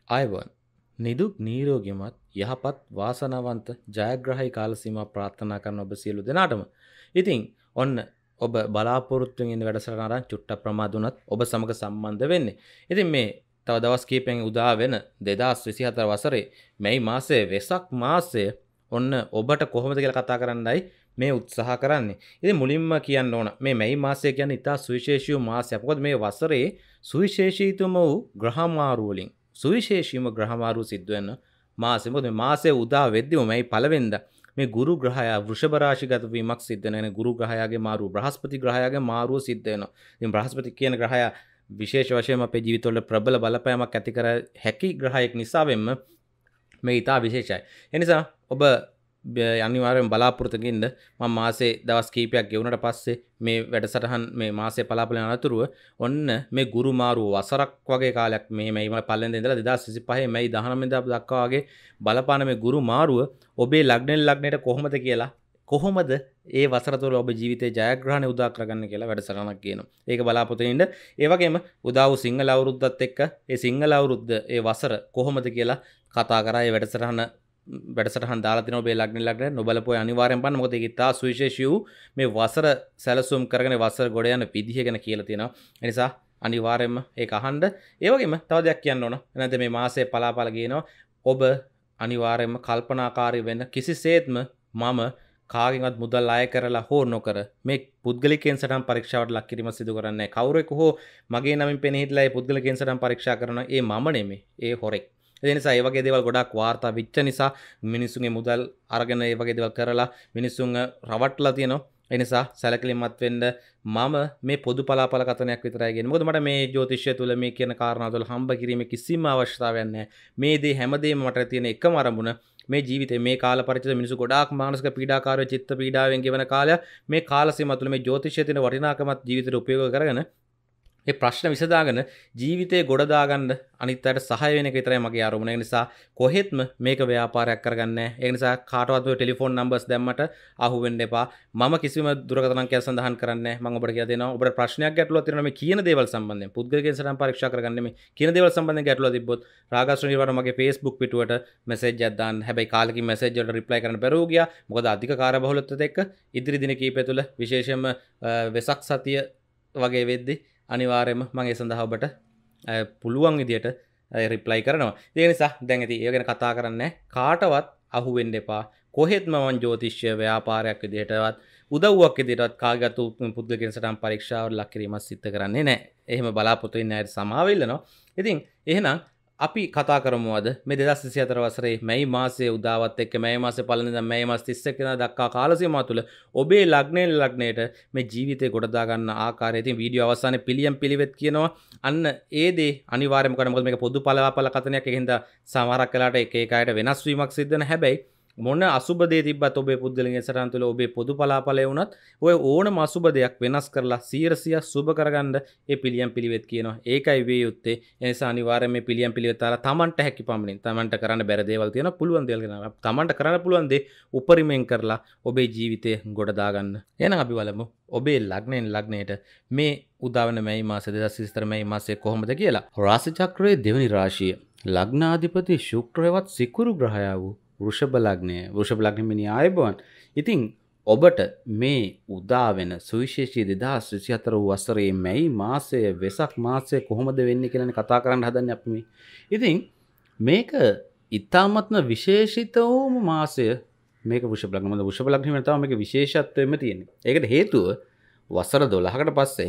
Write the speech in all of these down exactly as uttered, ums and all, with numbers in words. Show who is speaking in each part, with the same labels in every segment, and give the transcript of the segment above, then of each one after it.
Speaker 1: ආයුබෝවන් නිදුක් නිරෝගීමත් යහපත් වාසනාවන්ත ජයග්‍රහී කාල සීමා ප්‍රාර්ථනා කරන ඔබ සියලු දෙනාටම. ඉතින් ඔන්න ඔබ බලාපොරොත්තුෙන් ඉන්න වැඩසටහන අරන් චුට්ටක් ප්‍රමාද වුණත් ඔබ සමග සම්බන්ධ වෙන්නේ. ඉතින් මේ තව දවස් කිහිපෙන් උදා වෙන දෙදාස් විසිහතර වසරේ මැයි මාසයේ වෙසක් මාසය ඔන්න ඔබට කොහොමද කියලා කතා කරන්නයි මේ උත්සාහ කරන්නේ. ඉතින් මුලින්ම කියන්න ඕන මේ මැයි මාසය කියන්නේ ඉතා සුවිශේෂී මාසයක්. මොකද මේ වසරේ සුවිශේෂීතුම වූ ග්‍රහමාරු වලින් සුවිශේෂීම ග්‍රහමාරු සිද්ධ වෙන මාසෙ. මොකද මේ මාසයේ උදා වෙද්දිම මේ පළවෙනිදා මේ ගුරු ග්‍රහයා වෘෂභ රාශිගත වීමක් සිද්ධ වෙන ගුරු ග්‍රහයාගේ මාරුව බ්‍රහස්පති ග්‍රහයාගේ මාරුව සිද්ධ වෙනවා. ඉතින් බ්‍රහස්පති කියන ග්‍රහයා විශේෂ වශයෙන් අපේ ජීවිතවල ප්‍රබල බලපෑමක් ඇති කර හැකි ග්‍රහයෙක් නිසාවෙන්ම මේ ඉතා විශේෂයි. ඒ නිසා ඔබ අනිවාර්යෙන් බලාපොරොත්තු වෙන්න මම මාසේ දවස් කීපයක් ගෙවුනට පස්සේ මේ වැඩසටහන් මේ මාසේ පලාපලන අනතුරුව ඔන්න මේ ගුරු මාරුව වසරක් වගේ කාලයක් මේ මැයි පළවෙනිදා ඉඳලා දෙදාස් විසිපහ මැයි දහනවය වෙනිදා දක්වා වගේ බලපාන මේ ගුරු මාරුව ඔබේ ලග්නෙන් ලග්නයට කොහොමද කියලා කොහොමද ඒ වසර තුළ ඔබ ජීවිතේ ජයග්‍රහණය උදා කරගන්න කියලා වැඩසටහනක් කියනවා. ඒක බලාපොරොත්තු වෙන්න. ඒ වගේම උදා වූ සිංහල අවුරුද්දත් එක්ක ඒ සිංහල අවුරුද්ද ඒ වසර කොහොමද කියලා කතා කරා. ඒ වැඩසටහන වැඩසටහන් දාලා තිනවා ඔබේ ලග්න ලග්න නොබලපුවා අනිවාර්යෙන් බලන්න. මොකද ඒක ඉතා සුවිශේෂී වූ මේ වසර සැලසුම් කරගෙන වසර ගොඩ යන විදිහ ගැන කියලා තියෙනවා. ඒ නිසා අනිවාර්යෙන්ම ඒක අහන්න. ඒ වගේම තව දෙයක් කියන්න ඕන. නැත්නම් මේ මාසයේ පලාපල ගේනවා. ඔබ අනිවාර්යෙන්ම කල්පනාකාරී වෙන්න. කිසිසේත්ම මම කාගෙන්වත් මුදල් අය කරලා හෝ නොකර මේ පුද්ගලිකයන් සටහන් පරීක්ෂාවට ලක් කිරීම සිදු කරන්නේ නැහැ. කවුරෙකු හෝ මගේ නමින් පෙනී හිටලා මේ පුද්ගලිකයන් සටහන් පරීක්ෂා කරන ඒ මම නෙමෙයි. ඒ හොරෙක්. ඒ නිසා ඒ වගේ දේවල් ගොඩක් වාර්තා වෙච්ච නිසා මිනිස්සුන්ගේ මුදල් අරගෙන ඒ වගේ දේවල් කරලා මිනිස්සුන්ව රවට්ටලා තියෙනවා. ඒ නිසා සැලකිලිමත් වෙන්න මම මේ පොදු පලාපල කතනයක් විතරයි කියන්නේ. මොකද මට මේ ජ්‍යොතිෂය තුල මේ කියන කාරණා තුල හම්බ කිරීමේ කිසිම අවශ්‍යතාවයක් නැහැ. මේ දේ හැමදේම මට තියෙන එකම අරමුණ මේ ජීවිතේ මේ කාල පරිච්ඡේද මිනිස්සු ගොඩාක් මානසික පීඩාකාරී චිත්ත පීඩාවෙන් ගෙවන කාලය මේ කාල සීමාව තුළ මේ ජ්‍යොතිෂයේ තියෙන වටිනාකමත් ජීවිතේට උපයෝග කරගෙන මේ ප්‍රශ්න විසඳාගෙන ජීවිතේ ගොඩ දාගන්න අනිත් අයට සහාය වෙන එක විතරයි මගේ අරමුණ. ඒ නිසා කොහෙත්ම මේක ව්‍යාපාරයක් කරගන්නේ නැහැ. ඒ නිසා කාටවත් ඔය ටෙලිෆෝන් නම්බර්ස් දැම්මට අහු වෙන්න එපා. මම කිසිම දුරකථන අංකයක් සඳහන් කරන්නේ නැහැ. මම ඔබට කියලා දෙනවා. ඔබට ප්‍රශ්නයක් ගැටලුවක් තියෙනවා මේ කියන දේවල් සම්බන්ධයෙන්. පුද්ගලිකයන් සටහන් පරීක්ෂා කරගන්න මේ කියන දේවල් සම්බන්ධයෙන් ගැටලුවක් තිබ්බොත් රාගස්ත්‍ර නිර්වාණ මගේ Facebook පිටුවට මැසේජ් එකක් දාන්න. හැබැයි කාලෙකින් මැසේජ් වලට රිප්ලයි කරන්න බැරුව ගියා. මොකද අධික කාර්යබහුලත්වයත් එක්ක ඉදිරි දින කීපය තුළ විශේෂයෙන්ම වෙසක් සතිය වගේ වෙද්දී අනිවාර්යයෙන්ම මම ඒ සඳහා ඔබට පුළුවන් විදියට රිප්ලයි කරනවා. ඒ නිසා දැන් ඉතින් ඒක ගැන කතා කරන්නේ කාටවත් අහු වෙන්න එපා. කොහෙත්ම මම ජ්‍යොතිෂ්‍ය ව්‍යාපාරයක් විදියටවත් උදව්වක් විදියටවත් කාගේත් පුද්ගලිකයන් සටහන් පරීක්ෂාවට ලක් කිරීමක් සිද්ධ කරන්නේ නැහැ. එහෙම බලාපොරොත්තු වෙන්න ඇයි සමාව ඉල්ලනවා. ඉතින් එහෙනම් අපි කතා කරමු අද මේ දෙදාස් විසිහතර වසරේ මැයි මාසයේ උදාවත් එක්ක මැයි මාසයේ පළවෙනිදා මැයි මාස තිස් එක් වෙනිදා දක්වා කාල සීමාව තුළ ඔබේ ලග්නයෙන් ලග්නයට මේ ජීවිතේ ගොඩ දා ගන්න ආකාරය. ඉතින් වීඩියෝ අවසානයේ පිළියම් පිළිවෙත් කියනවා. අන්න ඒ දේ අනිවාර්යයෙන්ම කරන්න. මොකද මේක පොදු පළාපල කතනයක්. ඒකින්ද සමහරක් වෙලාවට එක එක අයට වෙනස් වීමක් සිද්ධ වෙන හැබැයි මොන අසුබ දේ තිබ්බත් ඔබේ පුද්ගලික සටහන් තුළ ඔබේ පොදු පලාපලය වුණත් ඔය ඕනම අසුබ දෙයක් වෙනස් කරලා සියයට සියයක් සුබ කරගන්න ඒ පිළියම් පිළිවෙත් කියනවා. ඒකයි වේ යුත්තේ. ඒ නිසා අනිවාර්යයෙන් මේ පිළියම් පිළිවෙත් අරලා Tamanට හැකි පමණින් Tamanට කරන්න බැරි දේවල් තියෙනවා. පුළුවන් දේවල් කරනවා. Tamanට කරන්න පුළුවන් දේ උපරිමයෙන් කරලා ඔබේ ජීවිතේ ගොඩ දාගන්න. එහෙනම් අපි බලමු ඔබේ ලග්නයෙන් ලග්නයට මේ උදා වෙන මැයි මාස දෙදාස් විසිහතර මැයි මාසයේ කොහොමද කියලා. රාශි චක්‍රයේ දෙවෙනි රාශිය ලග්නාධිපති ශුක්‍රයවත් සිකුරු ග්‍රහයා වූ වෘෂභ ලග්නය. වෘෂභ ලග්නෙ මිනිහ ආයුබෝවන්. ඉතින් ඔබට මේ උදා වෙන සුවිශේෂී දෙදාස් විසිහතර වූ වසරේ මැයි මාසයේ වෙසක් මාසයේ කොහොමද වෙන්නේ කියලානේ කතා කරන්න හදන්නේ අපි මේ. ඉතින් මේක ඊ타මත්ම විශේෂිත වූ මාසය මේක වෘෂභ ලග්න. මොකද වෘෂභ ලග්නෙ වෙන තමයි මේක විශේෂත්වෙම තියෙන්නේ. ඒකට හේතුව වසර දොළහකට පස්සේ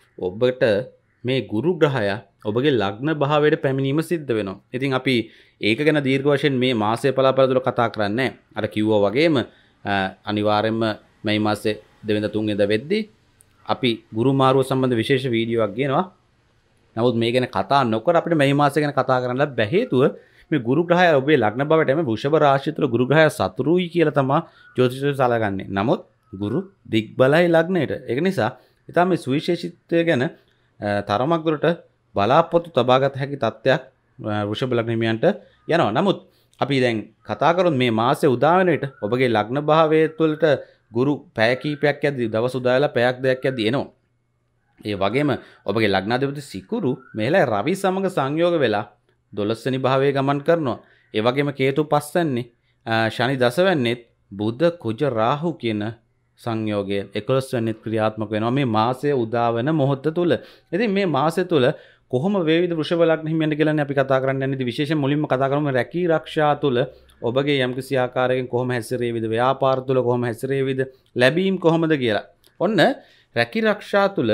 Speaker 1: ඔබට මේ ගුරු ග්‍රහයා ඔබගේ ලග්න භාවයට පැමිණීම සිද්ධ වෙනවා. ඉතින් අපි ඒක ගැන දීර්ඝ වශයෙන් මේ මාසයේ පලාපල තුල කතා කරන්නේ නැහැ. අර කිව්වා වගේම අනිවාර්යයෙන්ම මේ මාසේ දෙවෙනිදා තුන්වෙනිදා වෙද්දී අපි ගුරු මාරුව සම්බන්ධ විශේෂ වීඩියෝවක් ගේනවා. නමුත් මේ ගැන කතා නොකර අපිට මේ මාසය ගැන කතා කරන්න බැහැ. හේතුව මේ ගුරු ග්‍රහය ඔබේ ලග්න භාවයට එමෙ වෘෂභ රාශිය තුල ගුරු ග්‍රහය සතුරුයි කියලා තමයි ජ්‍යොතිෂය සලකන්නේ. නමුත් ගුරු දිග්බලයි ලග්නයට. ඒක නිසා ඊටම මේ සුවිශේෂීත්වය ගැන තරමක් දුරට බලාපොරොත්තු තබාගත හැකි තත්ත්වයක් වෘෂභ ලග්න හිමියන්ට යනවා. නමුත් අපි දැන් කතා කරොත් මේ මාසයේ උදා වෙන විට ඔබගේ ලග්න භාවයේ තුළට ගුරු පැය කීපයක් යද්දී දවස් උදා වෙලා පැයක් දෙකක් යද්දී එනවා. ඒ වගේම ඔබගේ ලග්නාධිපති සිකුරු මෙහෙලා රවි සමග සංයෝග වෙලා දොළොස් වෙනි භාවයේ ගමන් කරනවා. ඒ වගේම කේතු පස් වෙන්නේ ශනි දස වෙන්නේත් බුධ කුජ රාහු කියන සංයෝගය එකොළොස් වෙනිත් ක්‍රියාත්මක වෙනවා මේ මාසයේ උදා වෙන මොහොත තුල. ඉතින් මේ මාසය තුල කොහොම වේවිද වෘෂභ ලග්න හිමියන්ට කියලානේ අපි කතා කරන්න යන්නේ. ඉතින් විශේෂයෙන් මුලින්ම කතා කරමු රැකී ආරක්ෂා තුල ඔබගේ යම්කිසි ආකාරයකින් කොහොම හැසිරෙවිද, ව්‍යාපාර තුල කොහොම හැසිරෙවිද, ලැබීම් කොහොමද කියලා. ඔන්න රැකී ආරක්ෂා තුල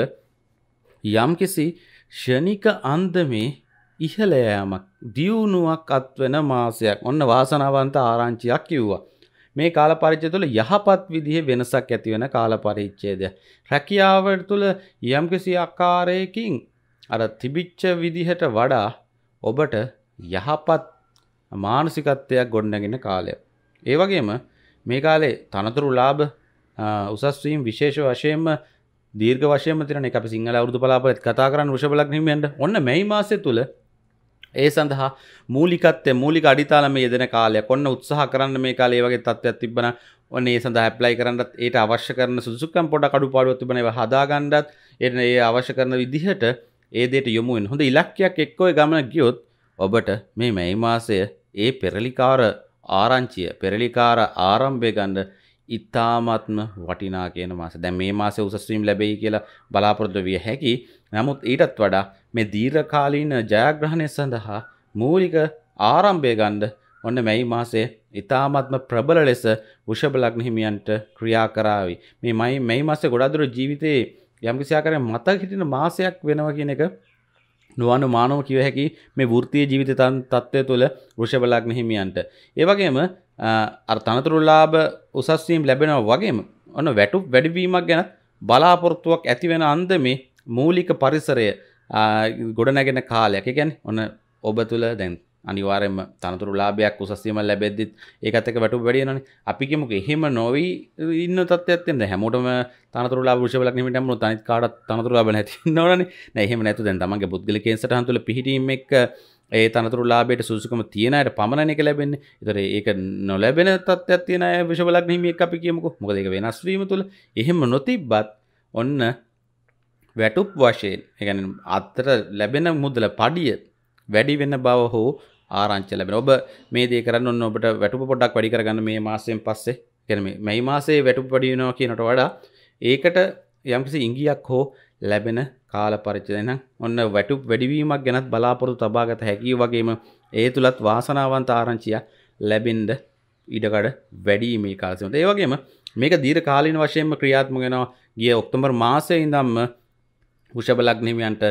Speaker 1: යම්කිසි ෂණික අන්දමේ ඉහළ යෑමක්, දියුණුවක් අත්වන මාසයක්. ඔන්න වාසනාවන්ත ආරංචියක් කිව්වා. මේ කාල පරිච්ඡේදය තුළ යහපත් විදිහේ වෙනසක් ඇති වෙන කාල පරිච්ඡේදය. රැකියාව තුළ යම්කිසි ආකාරයකින් අර තිබිච්ච විදිහට වඩා ඔබට යහපත් මානසිකත්වයක් ගොඩනගෙන කාලය. ඒ වගේම මේ කාලේ තනතුරු ලාභ උසස් වීම විශේෂ වශයෙන්ම දීර්ඝ වශයෙන්ම තියෙන එක අපි සිංහල අවුරුදු බලාපොරොත්තු කතා කරන්න වෘෂභ ලග්න හිමියන්ට ඔන්න මේ මාසය තුළ ඒ සඳහා මූලිකත්වය මූලික අඩිතාලම යෙදෙන කාලයක්. ඔන්න උත්සාහ කරන්න මේ කාලේ ඒ වගේ තත්ත්වයක් තිබ්බනම් ඔන්න ඒ සඳහා ඇප්ලයි කරන්නත් ඒට අවශ්‍ය කරන සුදුසුකම් පොඩක් අඩුපාඩුවක් තිබුණා ඒවා හදාගන්නත් ඒ අවශ්‍ය කරන විදිහට ඒ දෙයට යොමු වෙන. හොඳ ඉලක්කයක් එක්ක ඔය ගමන ගියොත් ඔබට මේ මේ මාසය ඒ පෙරලිකාර ආරංචිය පෙරලිකාර ආරම්භය ගන්න ඉතාමත්ම වටිනා කියන මාස. දැන් මේ මාසේ උසස් වීම ලැබෙයි කියලා බලාපොරොත්තු විය හැකි. නමුත් ඊටත් වඩා මේ දීර්ඝකාලීන ජයග්‍රහණය සඳහා මූලික ආරම්භය ගන්න ඔන්න මේ මාසයේ ඉතාමත්ම ප්‍රබල ලෙස වෘෂභ ලග්න හිමියන්ට ක්‍රියා කරાવી. මේ මේ මේ මාසයේ ගොඩාක් දුර ජීවිතේ යම්කිසි ආකාරයෙන් මතක හිටින මාසයක් වෙනවා කියන එක නුවණ මානව කිව හැකි මේ වෘත්තීය ජීවිත තත්ත්වය තුළ වෘෂභ ලග්න හිමියන්ට. ඒ වගේම අර තනතුරු ලාභ උසස් වීම ලැබෙනවා වගේම ඔන්න වැටුප් වැඩිවීමක් ගැන බලාපොරොත්තුවක් ඇති වෙන අන්දමේ මූලික පරිසරය ගොඩනැගෙන කාලයක්. ඒ කියන්නේ ඔන්න ඔබ තුළ දැන් අනිවාර්යයෙන්ම තනතුරු ලාභයක් උසස් වීම ලැබෙද්දිත් ඒකත් එක්ක වැටුප් වැඩි වෙනවනේ. අපි කියමුකෝ එහෙම නොවි ඉන්න තත්ත්වයක් තියෙනවා. හැමෝටම තනතුරු ලාභ වෘෂභ ලග්න හිමියන්ට නම් තනිත් කාටත් තනතුරු ලාභ නැති ඉන්නවනේ. නෑ එහෙම නැතු දැන් තමන්ගේ පුද්ගලිකයෙන් සටහන් තුළ පිහිටීම එක්ක ඒ තනතුරු ලාභයට සුසුකම තියෙන අයට පමණයි ඒක ලැබෙන්නේ. ඒතර ඒක නොලැබෙන තත්ත්වයක් තියෙන අය වෘෂභ ලග්න හිමියෙක් අපි කියමුකෝ. මොකද ඒක වෙනස් වීම තුළ එහෙම නොතිබ්බත් ඔන්න වැටුප් වශයෙන් ඒ කියන්නේ අතර ලැබෙන මුදල පඩිය වැඩි වෙන බව හෝ ආරංචි ලැබෙන. ඔබ මේ දේ කරන්න ඕන ඔබට වැටුප පොඩ්ඩක් වැඩි කරගන්න මේ මාසයෙන් පස්සේ. කියන්නේ මේ මේ මාසයේ වැටුප වැඩි වෙනවා කියනට වඩා ඒකට යම්කිසි ඉඟියක් හෝ ලැබෙන කාල පරිච්ඡේදය නම් ඔන්න වැටුප් වැඩිවීමක් ගැනත් බලාපොරොත්තු තබාගත හැකි වගේම ඒ තුලත් වාසනාවන්ත ආරංචියක් ලැබෙන්න ඉඩකඩ වැඩි මේ කාලසීමාවට. ඒ වගේම මේක දීර්ඝ කාලීන වශයෙන්ම ක්‍රියාත්මක වෙනවා. ගිය ඔක්තෝබර් මාසයේ ඉඳන්ම වෘෂභ ලග්න හිමියන්ට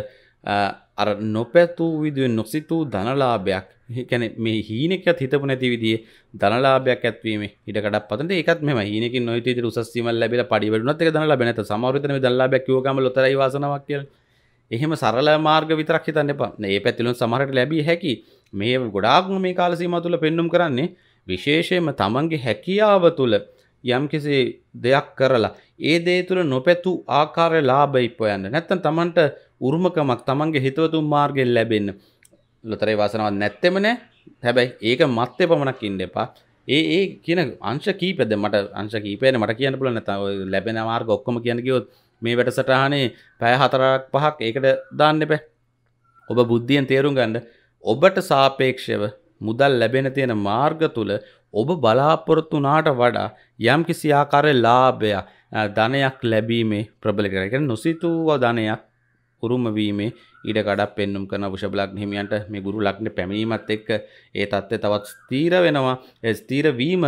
Speaker 1: අර නොපැතූ විදිහේ නොසිතූ ධනලාභයක් ඒ කියන්නේ මේ හීනෙකත් හිතපු නැති විදිහේ ධනලාභයක් ඇත්වීමේ ඉඩකඩක් පතන. ඒකත් මෙහෙම හීනෙකින් නොහිත විදිහට උසස් වීමක් ලැබිලා පඩි වැඩුණත් ඒක ධනලාභය නැත. සමහර විට මේ ධනලාභයක් කිව්ව ගමන් ලොතරැයි වාසනාවක් කියලා. එහෙම සරල මාර්ග විතරක් හිතන්න එපා. මේ පැතිලුන් සමහරට ලැබිය හැකි. මේ ගොඩාක්ම මේ කාල සීමාව තුළ පෙන්눔 කරන්නේ විශේෂයෙන්ම තමන්ගේ හැකියාව තුළ යම්කිසි දෙයක් කරලා ඒ දේ තුළ නොපැතු ආකාරයේ ලාභය ඉපොයන්න. නැත්නම් තමන්ට උරුමකමක් තමන්ගේ හිතවතුන් මාර්ගයෙන් ලැබෙන්න. ලොතරැයි වාසනාවක් නැත්තෙම නෑ. හැබැයි ඒක මත්තේ පමණක් ඉන්න එපා. ඒ ඒ කියන අංශ කීපෙද මට අංශ කීපෙනේ මට කියන්න පුළුවන් නැත්නම් ඔය ලැබෙන මාර්ග ඔක්කොම කියන්න ගියොත් මේ වැඩසටහනේ පැය හතරක් පහක් ඒකට දාන්න එපා. ඔබ බුද්ධියෙන් තේරුම් ගන්න ඔබට සාපේක්ෂව මුදල් ලැබෙන තියෙන මාර්ග තුල ඔබ බලාපොරොත්තු වුණාට වඩා යම්කිසි ආකාරයේ ලාභයක් ධනයක් ලැබීමේ ප්‍රබලකරන. ඒ කියන්නේ නොසිතූ ධනයක් උරුම වීමේ ඊට කඩක් පෙන්눔 කරන වෘෂභ ලග්න හිමියන්ට මේ ගුරු ලග්නේ පැමිණීමත් එක්ක ඒ தත්ත්වය තවත් ස්ථීර වෙනවා. ඒ ස්ථීර වීම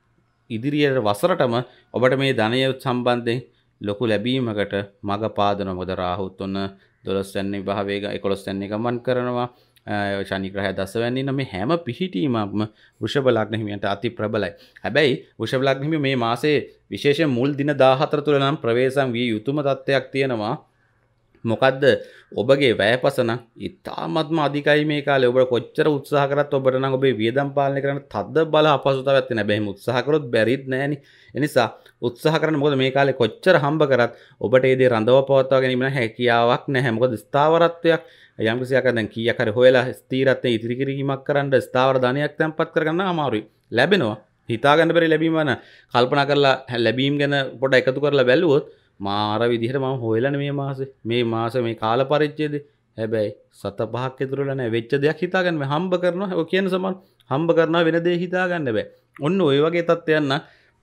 Speaker 1: ඉදිරියට වසරටම ඔබට මේ ධනය සම්බන්ධයෙන් ලොකු ලැබීමකට මඟ පාදනවා. මොකද රාහුත් ඔන්න දොළොස් වෙනි භාවයේ එකොළොස් වෙනි ගමන් කරනවා. ශනි ග්‍රහය දස වෙනි ඉන්න මේ හැම පිහිටීමක්ම වෘෂභ ලග්න හිමියන්ට අති ප්‍රබලයි. හැබැයි වෘෂභ ලග්න හිමියෝ මේ මාසයේ විශේෂයෙන් මුල් දින දාහතර තුල නම් ප්‍රවේශම් විය යුතුම තත්ත්වයක් තියෙනවා. මොකද්ද ඔබගේ වැයපසන ඉතාමත්ම අධිකයි මේ කාලේ. ඔබ කොච්චර උත්සාහ කරත් ඔබට නම් ඔබේ වියදම් පාලනය කරන්න තද්ද බල අපහසුතාවයක් තියෙන. හැබැයි උත්සාහ කරොත් බැරිත් නෑනේ. ඒ නිසා උත්සාහ කරන්න. මොකද මේ කාලේ කොච්චර හම්බ කරත් ඔබට ඒ දේ රඳව පවත්වා ගැනීම නම් හැකියාවක් නැහැ. මොකද ස්ථාවරත්වයක් යම් කිසි ආකාරයෙන් දැන් කීයක් හරි හොයලා ස්ථිරත්වයේ ඉදිරි කිරීමක් කරන්න ස්ථාවර ධනයක් තැන්පත් කරගන්න අමාරුයි. ලැබෙනවා. හිතා ගන්න බැරි ලැබීම වෙන කල්පනා කරලා ලැබීම් ගැන පොඩ්ඩක් එකතු කරලා බැලුවොත් මාර විදිහට මම හොයලානේ මේ මාසේ මේ මාස මේ කාල පරිච්ඡේදේ හැබැයි සත පහක් ඉතුරුලා නැහැ. වෙච්ච දෙයක් හිතාගන්න බෑ. හම්බ කරනවා. ඔය කියන සමාන හම්බ කරනවා වෙන දේ හිතාගන්න බෑ. ඔන්න ඔය වගේ තත්ත්වයන් නම්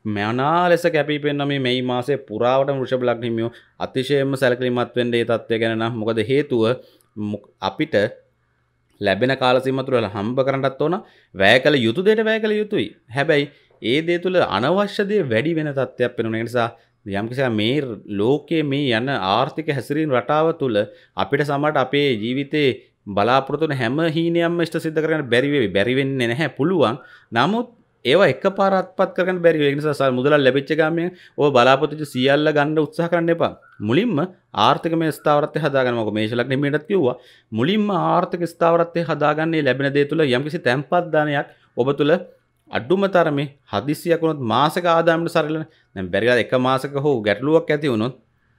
Speaker 1: මනා ලෙස කැපී පෙනෙන මේ මේ මාසයේ පුරාවටම වෘෂභ ලග්න හිමියෝ අතිශයින්ම සැලකිලිමත් වෙන්න මේ තත්ත්වය ගැන නම් මොකද හේතුව අපිට ලැබෙන කාල සීමාව තුළ හම්බ කරන්නත් ඕන වැය කළ යුතු දෙයට වැය කළ යුතුයි. හැබැයි ඒ දේ තුළ අනවශ්‍ය දේ වැඩි වෙන තත්ත්වයක් වෙනවා. ඒ නිසා යම් කිසි මේ ලෝකයේ මේ යන ආර්ථික හැසිරීම රටාව තුළ අපිට සමහරට අපේ ජීවිතේ බලාපොරොත්තු වෙන හැම හීනයක්ම ඉෂ්ට සිද්ධ කරගන්න බැරි වෙවි. බැරි වෙන්නේ නැහැ පුළුවන්. නමුත් ඒවා එකපාර අත්පත් කරගන්න බැරි වෙයි. ඒ නිසා මුදල් ලැබිච්ච ගමන් ඔය බලාපොරොත්තු සියල්ල ගන්න උත්සාහ කරන්න එපා. මුලින්ම ආර්ථික මේ ස්ථාවරත්වය හදාගන්න. මොකද මේෂ ලග්නෙ හිමියටත් කිව්වා. මුලින්ම ආර්ථික ස්ථාවරත්වය හදාගන්නේ ලැබෙන දේ තුළ යම්කිසි තැම්පත් දානයක් ඔබ තුළ අඩුම තරමේ හදිසියක් වුණොත් මාසක ආදායමට සරලන. දැන් බැරි වෙලා එක මාසක හෝ ගැටලුවක් ඇති වුණොත්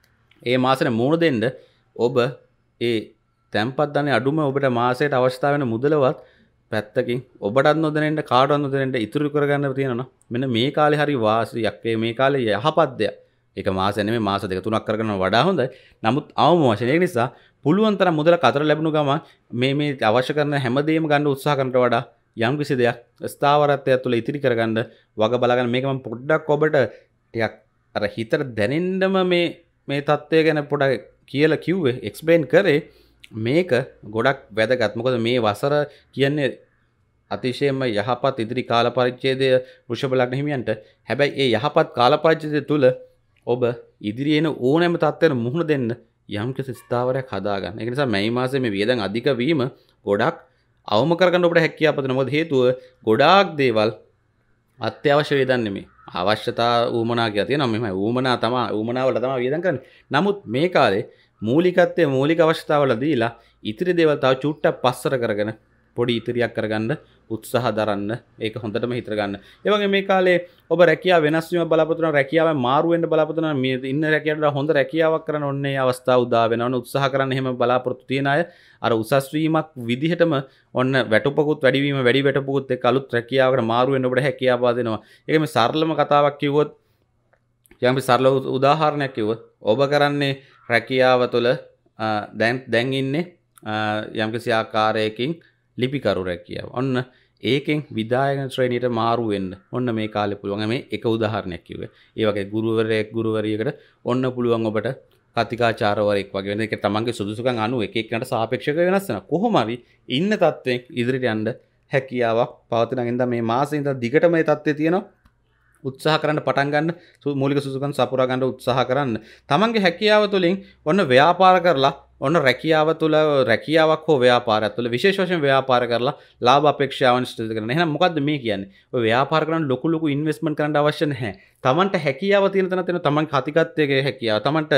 Speaker 1: ඒ මාසෙට මූණ දෙන්න ඔබ ඒ තැම්පත් දානේ අඩුම ඔබට මාසයට අවශ්‍යතාව වෙන මුදලවත් පැත්තකින් ඔබටත් නොදැනෙන්න කාටවත් නොදැනෙන්න ඉතුරු කරගන්න තියෙනවා. මෙන්න මේ කාලේ හරි වාසියක්. මේ කාලේ යහපත් දෙයක්. ඒක මාස නෙමෙයි මාස දෙක තුනක් කරගන්න වඩා හොඳයි. නමුත් අවම වශයෙන් ඒ නිසා පුළුවන් තරම් මුදල කතර ලැබුණු ගමන් මේ මේ අවශ්‍ය කරන හැමදේම ගන්න උත්සාහ කරනට වඩා යම් කිසි දෙයක් ස්ථාවරත්වය තුළ ඉතිරි කරගන්න වග බලගන්න. මේක මම පොඩ්ඩක් ඔබට ටිකක් අර හිතට දැනෙන්නම මේ මේ தත්ත්වය ගැන පොඩක් කියලා කිව්වේ එක්ස්ප්ලেইন කරේ. මේක ගොඩක් වැදගත්. මොකද මේ වසර කියන්නේ අතිශයම යහපත් ඉදිරි කාල පරිච්ඡේදය වෘෂභ ලග්න හිමියන්ට. හැබැයි ඒ යහපත් කාල පරිච්ඡේදය තුළ ඔබ ඉදිරියේ එන ඕනෑම තත්ත්වයකට මුහුණ දෙන්න යම්කිසි ස්ථාවරයක් හදාගන්න. ඒක නිසා මේ මාසයේ මේ වියදම් අධික වීම ගොඩක් අවම කරගන්න ඔබට හැකියාව පදන. මොකද හේතුව ගොඩාක් දේවල් අත්‍යවශ්‍ය වේදන් නෙමෙයි. අවශ්‍යතා ඌමනා කියලා තියෙනවා. මෙහෙමයි ඌමනා තමයි ඌමනා වල තමයි වේදන් කරන්නේ. නමුත් මේ කාලේ මූලිකත්වයේ මූලික අවශ්‍යතාවල දීලා ඉතිරි දේවල් තව චුට්ටක් පස්සර කරගෙන පොඩි ඉතිරියක් කරගන්න උත්සාහ දරන්න. ඒක හොඳටම හිතර ගන්න. ඒ වගේ මේ කාලේ ඔබ රැකියාව වෙනස් වීම බලාපොරොත්තු වෙනවා. රැකියාවෙන් මාරු වෙන්න බලාපොරොත්තු වෙනවා. මේ ඉන්න රැකියාවට හොඳ රැකියාවක් කරන්න ඕනේ අවස්ථාව උදා වෙනවන උත්සාහ කරන්න. එහෙම බලාපොරොත්තු තියන අය අර උසස් වීමක් විදිහටම ඔන්න වැටුපකුත් වැඩි වීම වැඩි වැටුපකුත් එක්ක අලුත් රැකියාවකට මාරු වෙන්න ඔබට හැකියාව දෙනවා. ඒක මේ සරලම කතාවක් කිව්වොත් යම් සරල උදාහරණයක් කිව්වොත් ඔබ කරන්නේ රැකියාව තුළ දැන් දැන් ඉන්නේ යම්කිසි ආකාරයකින් ලිපිකරු රැකියාව. ඔන්න ඒකෙන් විදායක ශ්‍රේණියට මාරු වෙන්න ඔන්න මේ කාලේ පුළුවන්. මේ එක උදාහරණයක් කිව්වේ. ඒ වගේ ගුරුවරයෙක් ගුරුවරියකට ඔන්න පුළුවන් ඔබට කතිකාචාර්යවරයෙක් වගේ වෙන එක තමන්ගේ සුදුසුකම් අනුව එක එකකට සාපේක්ෂව වෙනස් වෙනවා. කොහොම හරි ඉන්න තත්ත්වයෙන් ඉදිරියට යන්න හැකියාවක් පවතින ඉඳන් මේ මාසෙ ඉඳන් දිගට මේ තත්ත්වයේ තියෙනවා. උත්සාහ කරන්න පටන් ගන්න මූලික සුසුකම් සපුරා ගන්න උත්සාහ කරන්න. තමන්ගේ හැකියාව තුළින් ඔන්න ව්‍යාපාර කරලා ඔන්න රැකියාව තුළ රැකියාවක් හෝ ව්‍යාපාරයක් තුළ විශේෂ වශයෙන් ව්‍යාපාර කරලා ලාභ අපේක්ෂාවන් ඉෂ්ට කරගන්න. එහෙනම් මොකද්ද මේ කියන්නේ? ඔය ව්‍යාපාර කරන්න ලොකු ලොකු ඉන්වෙස්ට්මන්ට් කරන්න අවශ්‍ය නැහැ. තමන්ට හැකියාව තියෙන තැන තියෙන තමන් කතිකත්වයේ හැකියාව. තමන්ට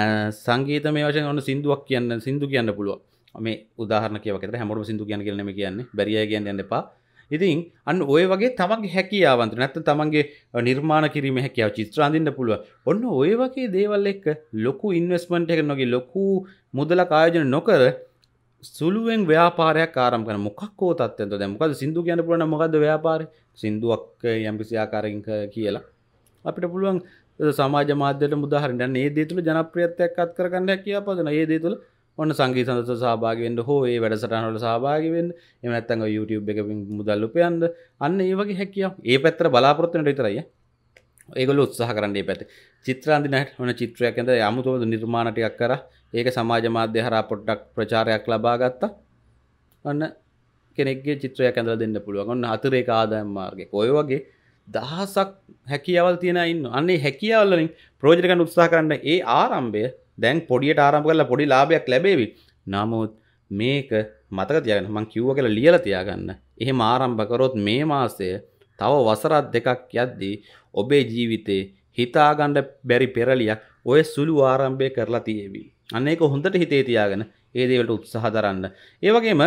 Speaker 1: සංගීතමය වශයෙන් ඔන්න සින්දුවක් කියන්න සින්දු කියන්න පුළුවන්. මේ උදාහරණ කියවක විතර හැමෝටම සින්දු කියන්න කියලා නෙමෙයි කියන්නේ. බැරි අය කියන්න යන්න එපා. ඉතින් අන්න ඔය වගේ තමන්ගේ හැකියාවන් තුන නැත්නම් තමන්ගේ නිර්මාණ කිරීමේ හැකියාව චිත්‍ර අඳින්න පුළුවන්. ඔන්න ඔය වගේ දේවල් එක්ක ලොකු ඉන්වෙස්ට්මන්ට් එකක් නොගී ලොකු මුදලක් ආයෝජන නොකර සුළුවෙන් ව්‍යාපාරයක් ආරම්භ කරන මොකක්කෝ තත්ත්වෙන්ද දැන් මොකද සින්දු කියන්න පුළුවන් නම් මොකද්ද ව්‍යාපාරේ? සින්දුවක් යම්කිසි ආකාරයකින් කියලා අපිට පුළුවන් සමාජ මාධ්‍යවලට උදාහරණ දැන් මේ දේ තුළ ජනප්‍රියත්වයක් අත් කරගන්න හැකියාව පදන. මේ දේ තුළ ඔන්න සංගීත සඳහා සහභාගී වෙන්න හෝ ඒ වැඩසටහන වල සහභාගී වෙන්න. එහෙම නැත්නම් ඔය YouTube එකකින් මුදල් උපයන්න. අන්න ඒ වගේ හැකියාව. ඒ පැත්තට බලාපොරොත්තු වෙන්න විතරයි. ඒගොල්ලෝ උත්සාහ කරන්න මේ පැත්තේ. චිත්‍ර අඳින ඔන්න චිත්‍රයක් ඇඳ යමුතෝ නිර්මාණ ටිකක් කරා. ඒක සමාජ මාධ්‍ය හරහා පොඩ්ඩක් ප්‍රචාරයක් ලබා ගත්තා. ඔන්න කෙනෙක්ගේ චිත්‍රයක් ඇඳලා දෙන්න පුළුවන්. ඔන්න අතිරේක ආදායම් මාර්ගයක්. ඔය වගේ දහසක් හැකියාවල් තියන අය ඉන්නවා. අන්න ඒ හැකියාවල් වලින් ප්‍රයෝජන ගන්න උත්සාහ කරන්න ඒ ආරම්භය දැන් පොඩියට ආරම්භ කරලා පොඩි ලාභයක් ලැබෙවි. නමුත් මේක මතක තියාගන්න මම කිව්වා කියලා ලියලා තියාගන්න. එහෙම ආරම්භ කරොත් මේ මාසය තව වසරක් දෙකක් යද්දී ඔබේ ජීවිතේ හිතා ගන්න බැරි පෙරලියක් ඔය සුළු ආරම්භය කරලා තියෙවි. අන්න ඒක හොඳට හිතේ තියාගෙන ඒ දේවල්ට උත්සාහ දරන්න. ඒ වගේම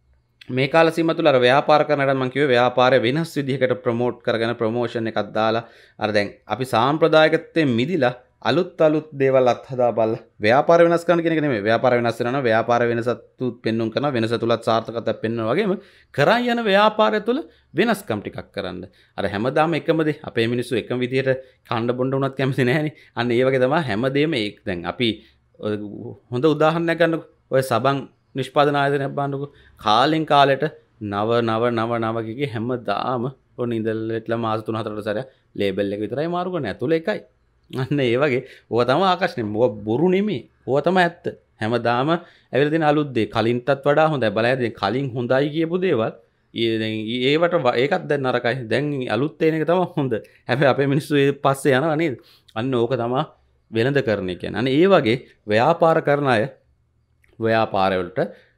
Speaker 1: මේ කාල සීමාව තුළ අර ව්‍යාපාර කරනකොට මම කිව්වේ ව්‍යාපාරය වෙනස් විදිහකට ප්‍රොමෝට් කරගෙන ප්‍රොමෝෂන් එකක් දාලා අර දැන් අපි සාම්ප්‍රදායිකත්වයෙන් මිදිලා අලුත් අලුත් දේවල් අත්හදා බලලා ව්‍යාපාර වෙනස් කරන කියන එක නෙමෙයි. ව්‍යාපාර වෙනස් වෙනවා නම් ව්‍යාපාර වෙනසත් පෙන්වුම් කරනවා. වෙනස තුලත් සාර්ථකත්වයක් පෙන්වනවා වගේම කරන් යන ව්‍යාපාරය තුල වෙනස්කම් ටිකක් කරන්න. අර හැමදාම එකම දේ අපේ මිනිස්සු එකම විදිහට කණ්ඩ බොණ්ඩ වුණත් කැමති නැහැනේ. අන්න ඒ වගේ තමයි හැමදේම ඒක දැන් අපි හොඳ උදාහරණයක් ගන්නකො. ඔය සබන් නිෂ්පාදන ආයතනයක් බලන්නකෝ. කාලෙන් කාලෙට නව නව නව නව කිකේ හැමදාම ඔන්න ඉඳලා මාස තුන හතරකට සැරයක් ලේබල් එක විතරයි මාරු කරන්නේ. ඇතුළේ එකයි. අන්න ඒ වගේ ඕවා තමයි ආකර්ෂණය. ඕවා බොරු නෙමෙයි. ඕවා තමයි ඇත්ත. හැමදාම ඇවිල්ලා තියෙන අලුත් දේ කලින්ටත් වඩා හොඳයි. බලයන් කලින් හොඳයි කියපු දේවල් ඒවට ඒකත් දැන් නරකයි. දැන් අලුත් එන එක තමයි හොඳ. හැබැයි අපේ මිනිස්සු ඒ පස්සේ යනවා නේද? අන්න ඕක තමයි වෙළඳ කරන එක කියන්නේ. අන්න ඒ වගේ ව්‍යාපාර කරන අය ව්‍යාපාරවලට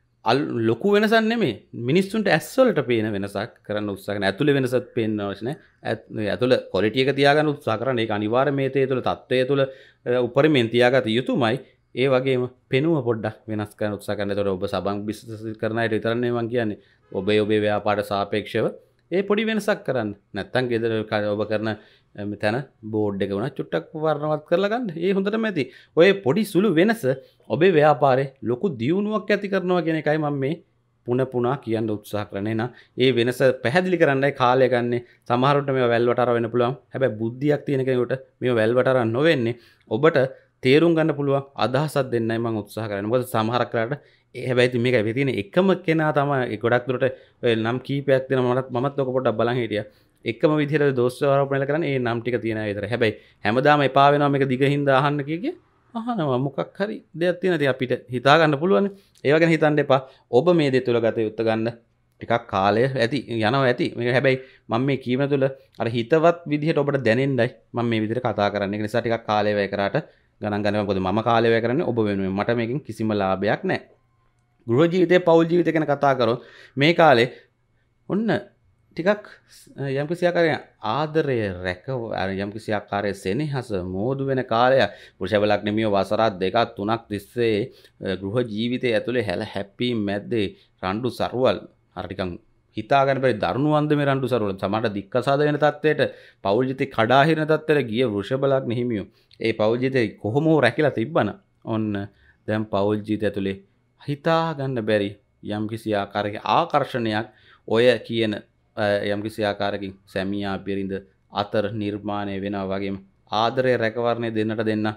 Speaker 1: ලොකු වෙනසක් නෙමෙයි. මිනිස්සුන්ට ඇස් වලට පේන වෙනසක් කරන්න උත්සාහ කරන. ඇතුලේ වෙනසක් පේන්න අවශ්‍ය නැහැ. ඇතුළ ක්වොලිටි එක තියාගන්න උත්සාහ කරන. ඒක අනිවාර්යයෙන් මේ තේ තුළ තත්ත්වය තුළ උපරිමයෙන් තියාගත යුතුමයි. ඒ වගේම පෙනුම පොඩ්ඩක් වෙනස් කරන්න උත්සාහ කරන. ඒතකොට ඔබ සබන් බිස්නස් කරන අයට විතරක් නෙමෙයි මම කියන්නේ. ඔබේ ඔබේ ව්‍යාපාරයට සාපේක්ෂව ඒ පොඩි වෙනසක් කරන්න. නැත්තම් ගෙදර ඔබ කරන තැන බෝඩ් එක වුණා චුට්ටක් වර්ණවත් කරලා ගන්න. ඒ හොඳටම ඇති. ඔය පොඩි සුළු වෙනස ඔබේ ව්‍යාපාරේ ලොකු දියුණුවක් ඇති කරනවා කියන එකයි මම මේ පුන පුනා කියන්න උත්සාහ කරන්නේ. නා ඒ වෙනස පැහැදිලි කරන්නයි කාලය ගන්නෙ. සමහරවිට මේවා වැල්වට අර වෙන්න පුළුවන්. හැබැයි බුද්ධියක් තියෙන කෙනෙකුට මේවා වැල්වට අර නොවෙන්නේ. ඔබට තේරුම් ගන්න පුළුවන් අදහසක් දෙන්නයි මම උත්සාහ කරන්නේ. මොකද සමහරක් වෙලාවට හැබැයි ඉතින් මේකයි තියෙන එකම කෙනා තමයි ගොඩක් දුරට ඔය නම් කීපයක් දෙනවා මමත් මමත් ඔක පොඩ්ඩක් බලන් හිටියා. එකම විදිහට දෝෂ ආරෝපණය කරන්නේ ඒ නම් ටික තියෙන අය විතරයි. හැබැයි හැමදාම එපා වෙනවා මේක දිගින්ද අහන්න කිය අහනවා මොකක් හරි දෙයක් තියෙන ඉතින් අපිට හිතා ගන්න පුළුවන්. ඒව ගැන හිතන්න එපා. ඔබ මේ දේ තුල ගත යුත්තේ ගන්න ටිකක් කාලය ඇති යනවා ඇති. මේක හැබැයි මම මේ කීම තුල අර හිතවත් විදිහට ඔබට දැනෙන්නයි මම මේ විදිහට කතා කරන්නේ. ඒක නිසා ටිකක් කාලය වැය කරාට ගණන් ගන්නවා. මොකද මම කාලය වැය කරන්නේ ඔබ වෙනුවෙන්. මට මේකෙන් කිසිම ලාභයක් නැහැ. ගෘහ ජීවිතේ පෞල් ජීවිතය ගැන කතා කරොත් මේ කාලේ ඔන්න ටිකක් යම්කිසි ආකාරයෙන් ආදරය රැක යම්කිසි ආකාරයේ සෙනෙහස මෝදු වෙන කාලයක්. වෘෂභ ලග්නෙමිය වසර දෙකක් තුනක් තිස්සේ ගෘහ ජීවිතය ඇතුලේ හැල හැප්පී මැද්දේ රණ්ඩු සරුවල් අර ටිකන් හිතා ගන්න බැරි දරුණු අන්දමේ රණ්ඩු සරුවල් සමහරට දික්කසාද වෙන තත්ත්වයට පෞල් ජීවිතේ කඩා හිරෙන තත්ත්වයට ගිය වෘෂභ ලග්න හිමියෝ ඒ පෞල් ජීවිතේ කොහොම හෝ රැකිලා තිබ්බන ඔන්න දැන් පෞල් ජීවිතය ඇතුලේ හිතා ගන්න බැරි යම්කිසි ආකාරයක ආකර්ෂණයක් ඔය කියන යම්කිසි ආකාරකින් සැමියා බිරිඳ අතර නිර්මාණය වෙනවා වගේම ආදරය රැකවරණය දෙන්නට දෙන්න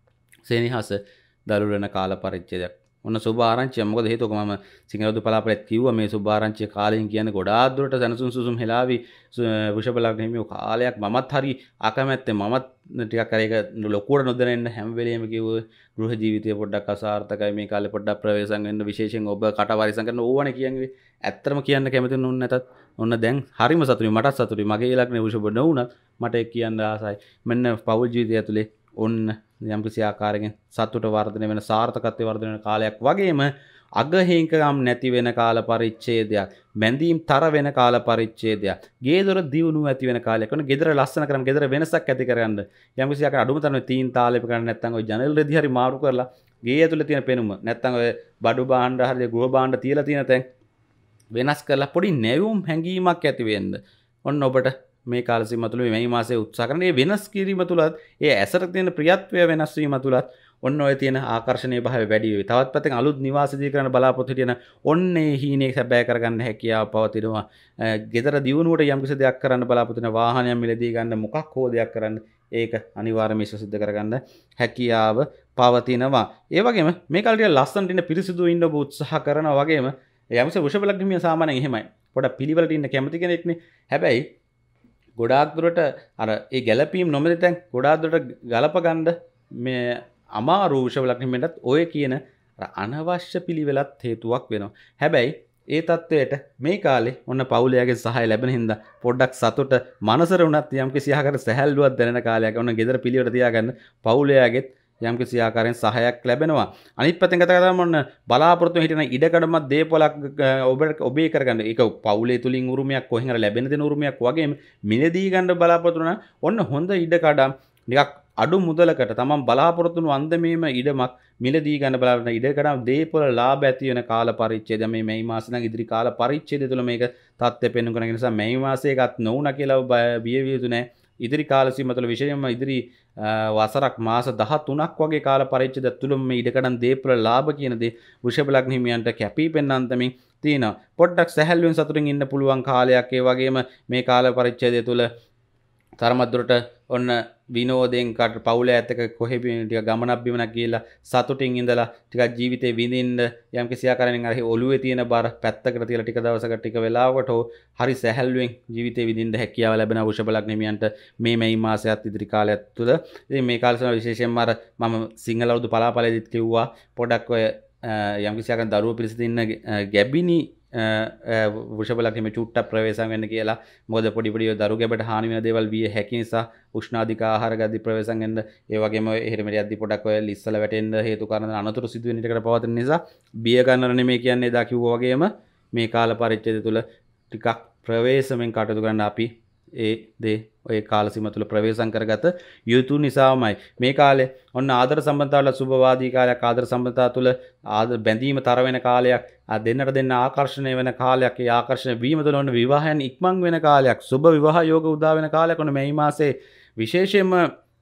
Speaker 1: සෙනෙහස දරුළු වෙන කාල පරිච්ඡේදයක්. ඔන්න සුබ ආරංචිය. මොකද හේතුව මම සිංහලදු පලාපලෙත් කිව්වා මේ සුබ ආරංචිය කාලෙන් කියන්නේ ගොඩාක් දුරට සනසුන් සුසුම් හෙලාවි වෘෂභ ලග්න හිමියෝ කාලයක් මමත් හරි අකමැත්තේ මමත් ටිකක් අර ඒක ලොකුවට නොදැනෙන්න හැම වෙලෙම කිව්ව ගෘහ ජීවිතය පොඩ්ඩක් අසාර්ථකයි මේ කාලේ පොඩ්ඩක් ප්‍රවේශම් වෙන්න විශේෂයෙන් ඔබ කට වරිසම් කරන ඕවනේ කියන්නේ. ඇත්තටම කියන්න කැමති නුන් නැතත් ඔන්න දැන් හරිම සතුටුයි මටත් සතුටුයි. මගේ ලග්නේ වෘෂභ නොවුණත් මට ඒක කියන්න ආසයි. මෙන්න පෞල් ජීවිතය ඇතුලේ ඔන්න යම්කිසි ආකාරයකින් සතුට වර්ධනය වෙන සාර්ථකත්වයේ වර්ධනය වෙන කාලයක් වගේම අගහිංකම් නැති වෙන කාල පරිච්ඡේදයක්, බැඳීම් තර වෙන කාල පරිච්ඡේදයක්, ගේ දොර දියුණුව ඇති වෙන කාලයක්. ඔන්න ගෙදර ලස්සන කරන් ගෙදර වෙනසක් ඇති කරගන්න යම්කිසි ආකාර අඩුම තරමේ තීන් තාලෙප කරන්න නැත්නම් ඔය ජනල් රෙදි හරි මාරු කරලා ගේ ඇතුලේ තියෙන පෙනුම නැත්නම් ඔය බඩු භාණ්ඩ හරි ගෘහ භාණ්ඩ තියලා තියෙන තැන් වෙනස් කරලා පොඩි නැවුම් හැඟීමක් ඇති වෙන්න ඔන්න ඔබට මේ කාල සීමාව තුළ මේ මාසයේ උත්සාහ කරන මේ වෙනස් කිරීම තුලත් ඒ ඇසට තියෙන ප්‍රියත්වය වෙනස් වීම තුලත් ඔන්න ඔය තියෙන ආකර්ෂණීය භාවය වැඩි වෙයි. තවත් පැත්තකින් අලුත් නිවාස දී කරන බලාපොරොත්තු හිටියන ඔන්නේ හීනේ සැබෑ කරගන්න හැකියාව පවතිනවා. ගෙදර දියුණුවට යම් කිසි දෙයක් කරන්න බලාපොරොත්තු වෙන වාහනයක් මිලදී ගන්න මොකක් හෝ දෙයක් කරන්න ඒක අනිවාර්යයෙන්ම සිද්ධ කරගන්න හැකියාව පවතිනවා. ඒ වගේම මේ කාලේ ටික ලස්සනට ඉන්න පිරිසිදු ඉන්න ඔබ උත්සාහ කරනවා වගේම යම්සේ වෘෂභ ලග්න හිමියා සාමාන්‍යයෙන් එහෙමයි. පොඩක් පිළිවෙලට ඉන්න කැමති කෙනෙක්නේ. හැබැයි ගොඩාක් දුරට අර ඒ ගැළපීම් නොමැති තැන් ගොඩාක් දුරට ගලප ගන්න මේ අමාරු වෘෂභ ලග්න හිමියන්ටත් ඔය කියන අනවශ්‍ය පිළිවෙලත් හේතුවක් වෙනවා. හැබැයි ඒ තත්වයට මේ කාලේ ඔන්න පවුලයාගේ සහාය ලැබෙන හින්දා පොඩ්ඩක් සතුට මනසර උනත් යම්කිසි ආකාරයක සැහැල්ලුවක් දැනෙන කාලයක්. ඔන්න ගෙදර පිළිවෙලට තියාගන්න පවුලයාගෙත් යම්කිසි ආකාරයෙන් සහායක් ලැබෙනවා. අනිත් පැත්තෙන් කතා කරාම ඔන්න බලාපොරොත්තු හිටින ඉඩකඩමක් දේපොලක් ඔබ ඔබේ කරගන්න. ඒක පවුලේ තුලින් උරුමයක් කොහෙන් හරි ලැබෙන දෙන උරුමයක් වගේම මිලදී ගන්න බලාපොරොත්තු වෙන ඔන්න හොඳ ඉඩකඩම් ටිකක් අඩු මුදලකට තමන් බලාපොරොත්තු වුණු අන්දමේම ඉඩමක් මිලදී ගන්න බලාපොරොත්තු ඉඩකඩම් දේපොළ ලාභ ඇති වෙන කාල පරිච්ඡේදය මේ මේ මාසේ නම් ඉදිරි කාල පරිච්ඡේදය තුළ මේක තත්ත්වය පෙන්වන කරන නිසා මේ මාසේ එකත් නොවුණා කියලා බිය විය යුතු නැහැ. ඉදිරි කාල සීමාව තුළ විශේෂයෙන්ම ඉදිරි වසරක් මාස දහතුනක් වගේ කාල පරිච්ඡේදය තුළ මේ ඉඩකඩම් දේපොළ ලාභ කියන දේ වෘෂභ ලග්න හිමියන්ට කැපී පෙනෙන්නන්තමින් තියෙනවා. පොඩ්ඩක් සැහැල්ලුවෙන් සතුටින් ඉන්න පුළුවන් කාලයක්. ඒ වගේම මේ කාල පරිච්ඡේදය තුළ තරමක් දුරට ඔන්න විනෝදයෙන් කට පවුල ඇත්ත එක කොහෙ ටික ගමනක් බිමනක් ගිහිල්ලා සතුටින් ඉඳලා ටිකක් ජීවිතේ විඳින්න යම් කිසි ආකාරයෙන් අර ඔළුවේ තියෙන බර පැත්තකට තියලා ටික දවසකට ටික වෙලාවකට හරි සැහැල්ලුවෙන් ජීවිතේ විඳින්න හැකියාව ලැබෙන වෘෂභ ලග්නෙමියන්ට මේ මේ මාසයත් ඉදිරි කාලයත් තුළ ඉතින් මේ කාලේ විශේෂයෙන්ම අර මම සිංහල අවුරුදු පලාපලෙදිත් කිව්වා පොඩක් ඔය යම් කිසි ආකාරයෙන් දරුවෝ පිළිසිඳ ඉන්න ගැබිනි වෘෂභ ලග්නෙම චුට්ටක් ප්‍රවේශම් වෙන්න කියලා මොකද පොඩි පොඩි දරු ගැබට හානි වෙන දේවල් විය හැකි නිසා උෂ්ණාධික ආහාර ගද්දි ප්‍රවේශම් වෙන්න ඒ වගේම එහෙම මෙහෙම යද්දි පොඩක් ඔය ලිස්සල වැටෙන්න හේතු කාරණා අනතුරු සිදු වෙන ටිකට පවතින නිසා බිය ගන්නර නෙමෙයි කියන්නේ දා කිව්වා වගේම මේ කාල පරිච්ඡේදය තුල ටිකක් ප්‍රවේශමෙන් කටයුතු කරන්න අපි ඒ දේ ඔය කාල සීම තුල ප්‍රවේශම් කරගත යුතු නිසාමයි මේ කාලේ ඔන්න ආදර සම්බන්ධතාවල සුභවාදී කාලයක් ආදර සම්බන්ධතාව තුල ආදර බැඳීම තර වෙන කාලයක් ආ දෙන්නට දෙන්න ආකර්ෂණය වෙන කාලයක් ඒ ආකර්ෂණ වීම තුළ ඔන්න විවාහයන් ඉක්මන් වෙන කාලයක් සුභ විවාහ යෝග උදා වෙන කාලයක් ඔන්න මේ මාසේ විශේෂයෙන්ම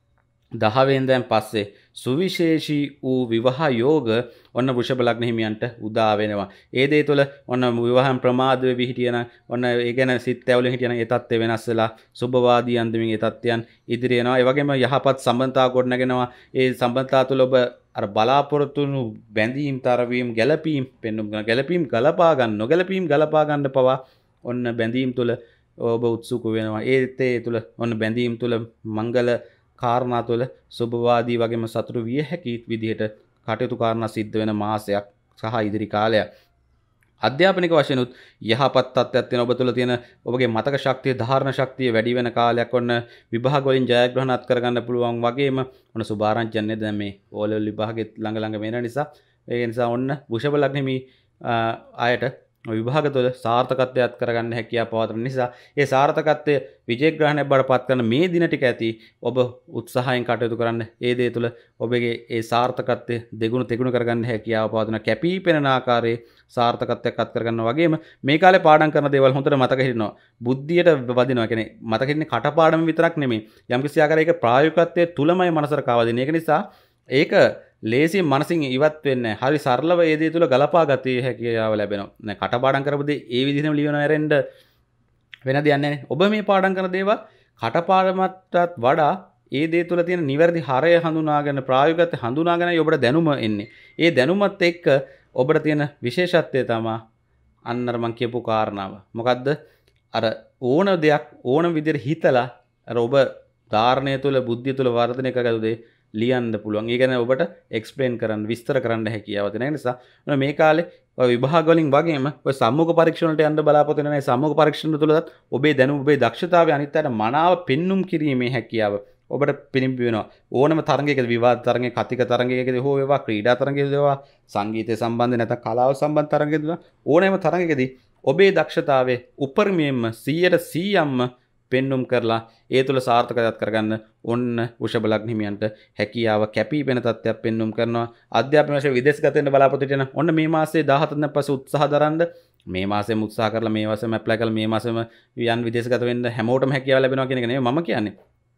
Speaker 1: දහ වෙනිදාන් පස්සේ සුවිශේෂී වූ විවාහ යෝග ඔන්න වෘෂභ ලග්න හිමියන්ට උදා වෙනවා. ඒ දේ තුළ ඔන්න විවාහම් ප්‍රමාද වෙවි හිටියනම් ඔන්න ඒ ගැන සිත් ඇවුලෙන් හිටියනම් ඒ තත්ත්වය වෙනස් වෙලා සුභවාදී අන්දමින් ඒ තත්ත්වයන් ඉදිරිය යනවා. ඒ වගේම යහපත් සම්බන්ධතා ගොඩනගෙනවා. ඒ සම්බන්ධතා තුළ ඔබ අර බලාපොරොත්තු වුණු බැඳීම් තරවීම් ගැළපීම් පෙන්නුම් කරන ගැළපීම් ගලපා ගන්න නොගැළපීම් ගලපා ගන්න පවා ඔන්න බැඳීම් තුළ ඔබ උත්සුක වෙනවා. ඒත් ඒ තුළ ඔන්න බැඳීම් තුළ මංගල කාරණා තුළ සුභවාදී වගේම සතුටු විය හැකි විදිහට කටයුතු කාරණා සිද්ධ වෙන මාසයක් සහ ඉදිරි කාලයක්. අධ්‍යාපනික වශයෙන් උත් යහපත් තත්ත්වයක් තියෙන ඔබ තුළ තියෙන ඔබගේ මතක ශක්තිය ධාරණ ශක්තිය වැඩි වෙන කාලයක් ඔන්න විභාග වලින් ජයග්‍රහණ අත් කරගන්න පුළුවන් වගේම ඔන්න සුභාරංචියක් නේද දැන් මේ ඕ ලෙවල් විභාගෙත් ළඟ ළඟ වෙන නිසා ඒ නිසා ඔන්න වෘෂභ ලග්න හිමි ආයත විභාග තුළ සාර්ථකත්වයක් කරගන්න හැකියාව පවතින නිසා ඒ සාර්ථකත්වය විජයග්‍රහණයක් බවට පත් කරන මේ දින ටික ඇති ඔබ උත්සාහයෙන් කටයුතු කරන්න ඒ දේ තුළ ඔබගේ ඒ සාර්ථකත්වය දෙගුණ තෙගුණ කරගන්න හැකියාව පවතින කැපී පෙනෙන ආකාරයේ සාර්ථකත්වයක් අත් කරගන්න වගේම මේ කාලේ පාඩම් කරන දේවල් හොඳට මතක හිටිනවා බුද්ධියට වදිනවා කියන්නේ මතක හිටින්නේ කටපාඩම් විතරක් නෙමෙයි යම්කිසි ආකාරයක ප්‍රායෝගිකත්වයේ තුලමයි මනසට කාවදින ඒක නිසා ඒක ලේසියෙන් මනසින් ඉවත් වෙන්නේ නැහැ. හරි සරලව ඒ දේ තුල ගලපා ගතිය හැකියාව ලැබෙනවා. නේ කටපාඩම් කරපු දේ ඒ විදිහටම ලියනවා ඇරෙන්න වෙන දෙයක් නැහැ. ඔබ මේ පාඩම් කරන දේවල් කටපාඩමටත් වඩා ඒ දේ තුල තියෙන නිවැරදි හරය හඳුනාගෙන ප්‍රායෝගිකව හඳුනාගෙනයි ඔබට දැනුම එන්නේ. ඒ දැනුමත් එක්ක ඔබට තියෙන විශේෂත්වය තමයි අන්නර මං කියපු කාරණාව. මොකද්ද? අර ඕන දෙයක් ඕන විදිහට හිතලා අර ඔබ ධාරණය තුල බුද්ධිය තුල වර්ධනය කරගත්තු දේ ලියන්න පුළුවන්. ඒ කියන්නේ ඔබට එක්ස්ප්ලেইন කරන්න විස්තර කරන්න හැකියාව තියෙන නිසා මේ කාලේ ඔය විභාග වලින් වගේම ඔය සම්මුඛ පරීක්ෂණ වලට යන්න බලාපොරොත්තු වෙන මේ සම්මුඛ පරීක්ෂණ තුලත් ඔබේ දැනුම ඔබේ දක්ෂතාවය අනිත් අයට මනාව පෙන්눔 කිරීමේ හැකියාව ඔබට පිළිඹු වෙනවා. ඕනම තරඟයකදී විවාද තරඟයක කතික තරඟයකදී හෝ වේවා ක්‍රීඩා තරඟයකදී වේවා සංගීතය සම්බන්ධ නැත්නම් කලාව සම්බන්ධ තරඟයකදී ඕනෑම තරඟයකදී ඔබේ දක්ෂතාවය උපරිමයෙන්ම සීයට සීයක්ම පෙන්눔 කරලා ඒ තුල සාර්ථකතාවක් කරගන්න ඔන්න වෘෂභ ලග්න හිමියන්ට හැකියාව කැපී පෙනෙන තත්ත්වයක් පෙන්눔 කරනවා. අධ්‍යාපන වශයෙන් විදේශගත වෙන්න බලාපොරොත්තු වෙන ඔන්න මේ මාසේ දාහතර දිනක් පස්සේ උත්සාහ දරන්න මේ මාසෙම උත්සාහ කරලා මේ මාසෙම ඇප්ලයි කරලා මේ මාසෙම යන් විදේශගත වෙන්න හැමෝටම හැකියාව ලැබෙනවා කියන එක නෙමෙයි මම කියන්නේ.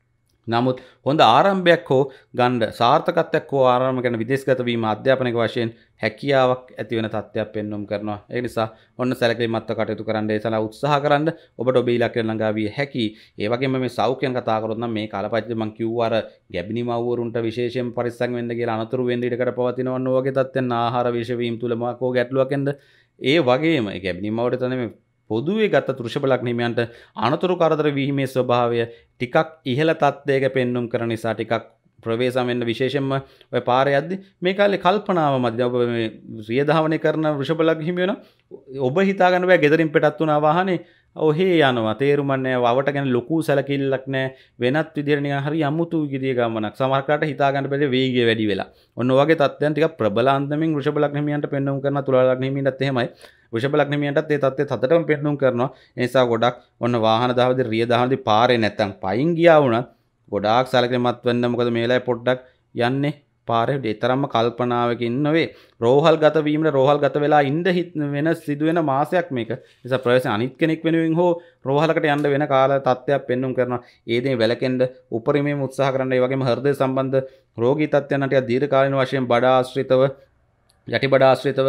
Speaker 1: නමුත් හොඳ ආරම්භයක් හෝ ගන්න සාර්ථකත්වයක් හෝ ආරම්භ කරන විදේශගත වීම අධ්‍යාපනික වශයෙන් හැකියාවක් ඇති වෙන තත්ත්වයක් පෙන්වුම් කරනවා. ඒ නිසා ඔන්න සැලකිලිමත්ව කටයුතු කරන්න ඒ සඳහා උත්සාහ කරන්න ඔබට ඔබේ ඉලක්කයට ළඟා විය හැකි. ඒ වගේම මේ සෞඛ්‍යයන් කතා කරොත් නම් මේ කාලපරිච්ඡේදය මම කිව්වා අර ගැබිනි මව්වරුන්ට විශේෂයෙන් පරිස්සම් වෙන්න කියලා අනතුරු වෙන්න ඉඩකට පවතිනවන්න වගේ තත්ත්වෙන් ආහාර විෂ වීම තුල මොකක් හෝ ගැටලුවක් එන්න ඒ වගේම ඒ ගැබිනි මව්වට තමයි පොදුවේ ගත්ත වෘෂභ ලග්න හිමියන්ට අනතුරු කරදර වීමේ ස්වභාවය ටිකක් ඉහළ තත්ත්වයක පෙන්눔 කරන නිසා ටිකක් ප්‍රවේශම් වෙන්න විශේෂයෙන්ම ඔය පාරේ යද්දි මේ කාලේ කල්පනාව මැද ඔබ මේ රිය ධාවනය කරන වෘෂභ ලග්න හිමියෝ නම් ඔබ හිතා ගන්න බෑ ගෙදරින් පිටත් වුණා වාහනේ ඔහේ යනවා තේරුම් නැහැ වවට ගැන ලොකු සැලකිල්ලක් නැහැ වෙනත් විදිහට නිකන් හරි අමුතු විදිහේ ගමනක් සමහරකට හිතා ගන්න බැරි වේගය වැඩි වෙලා ඔන්න ඔය වගේ තත්ත්වයන් ටිකක් ප්‍රබල අන්දමින් වෘෂභ ලග්න හිමියන්ට පෙන්වුම් කරන තුලා ලග්න හිමියන්ටත් එහෙමයි වෘෂභ ලග්න හිමියන්ටත් ඒ තත්ත්වය හතටම පෙන්වුම් කරනවා ඒ නිසා ගොඩක් ඔන්න වාහන දාවදී රිය දාවදී පාරේ නැත්තම් පයින් ගියා වුණත් ගොඩාක් සැලකිලිමත් වෙන්න මොකද මේ වෙලාවේ පොඩ්ඩක් යන්නේ පාරේ දෙතරම්ම කල්පනාවකින් නෙවෙයි රෝහල් ගත වීමට රෝහල් ගත වෙලා ඉඳ වෙන සිදුවෙන මාසයක් මේක. නිසා ප්‍රවේශ අනිත් කෙනෙක් වෙනුවෙන් හෝ රෝහලකට යන්න වෙන කාල තත්ත්වයක් පෙන්වුම් කරනවා. ඒ දේ වැළකෙන්න උපරිමයෙන් උත්සාහ කරන්න. ඒ වගේම හෘදය සම්බන්ධ රෝගී තත්ත්වයන් ටික දීර්ඝ කාලින වශයෙන් බඩ ආශ්‍රිතව යටි බඩ ආශ්‍රිතව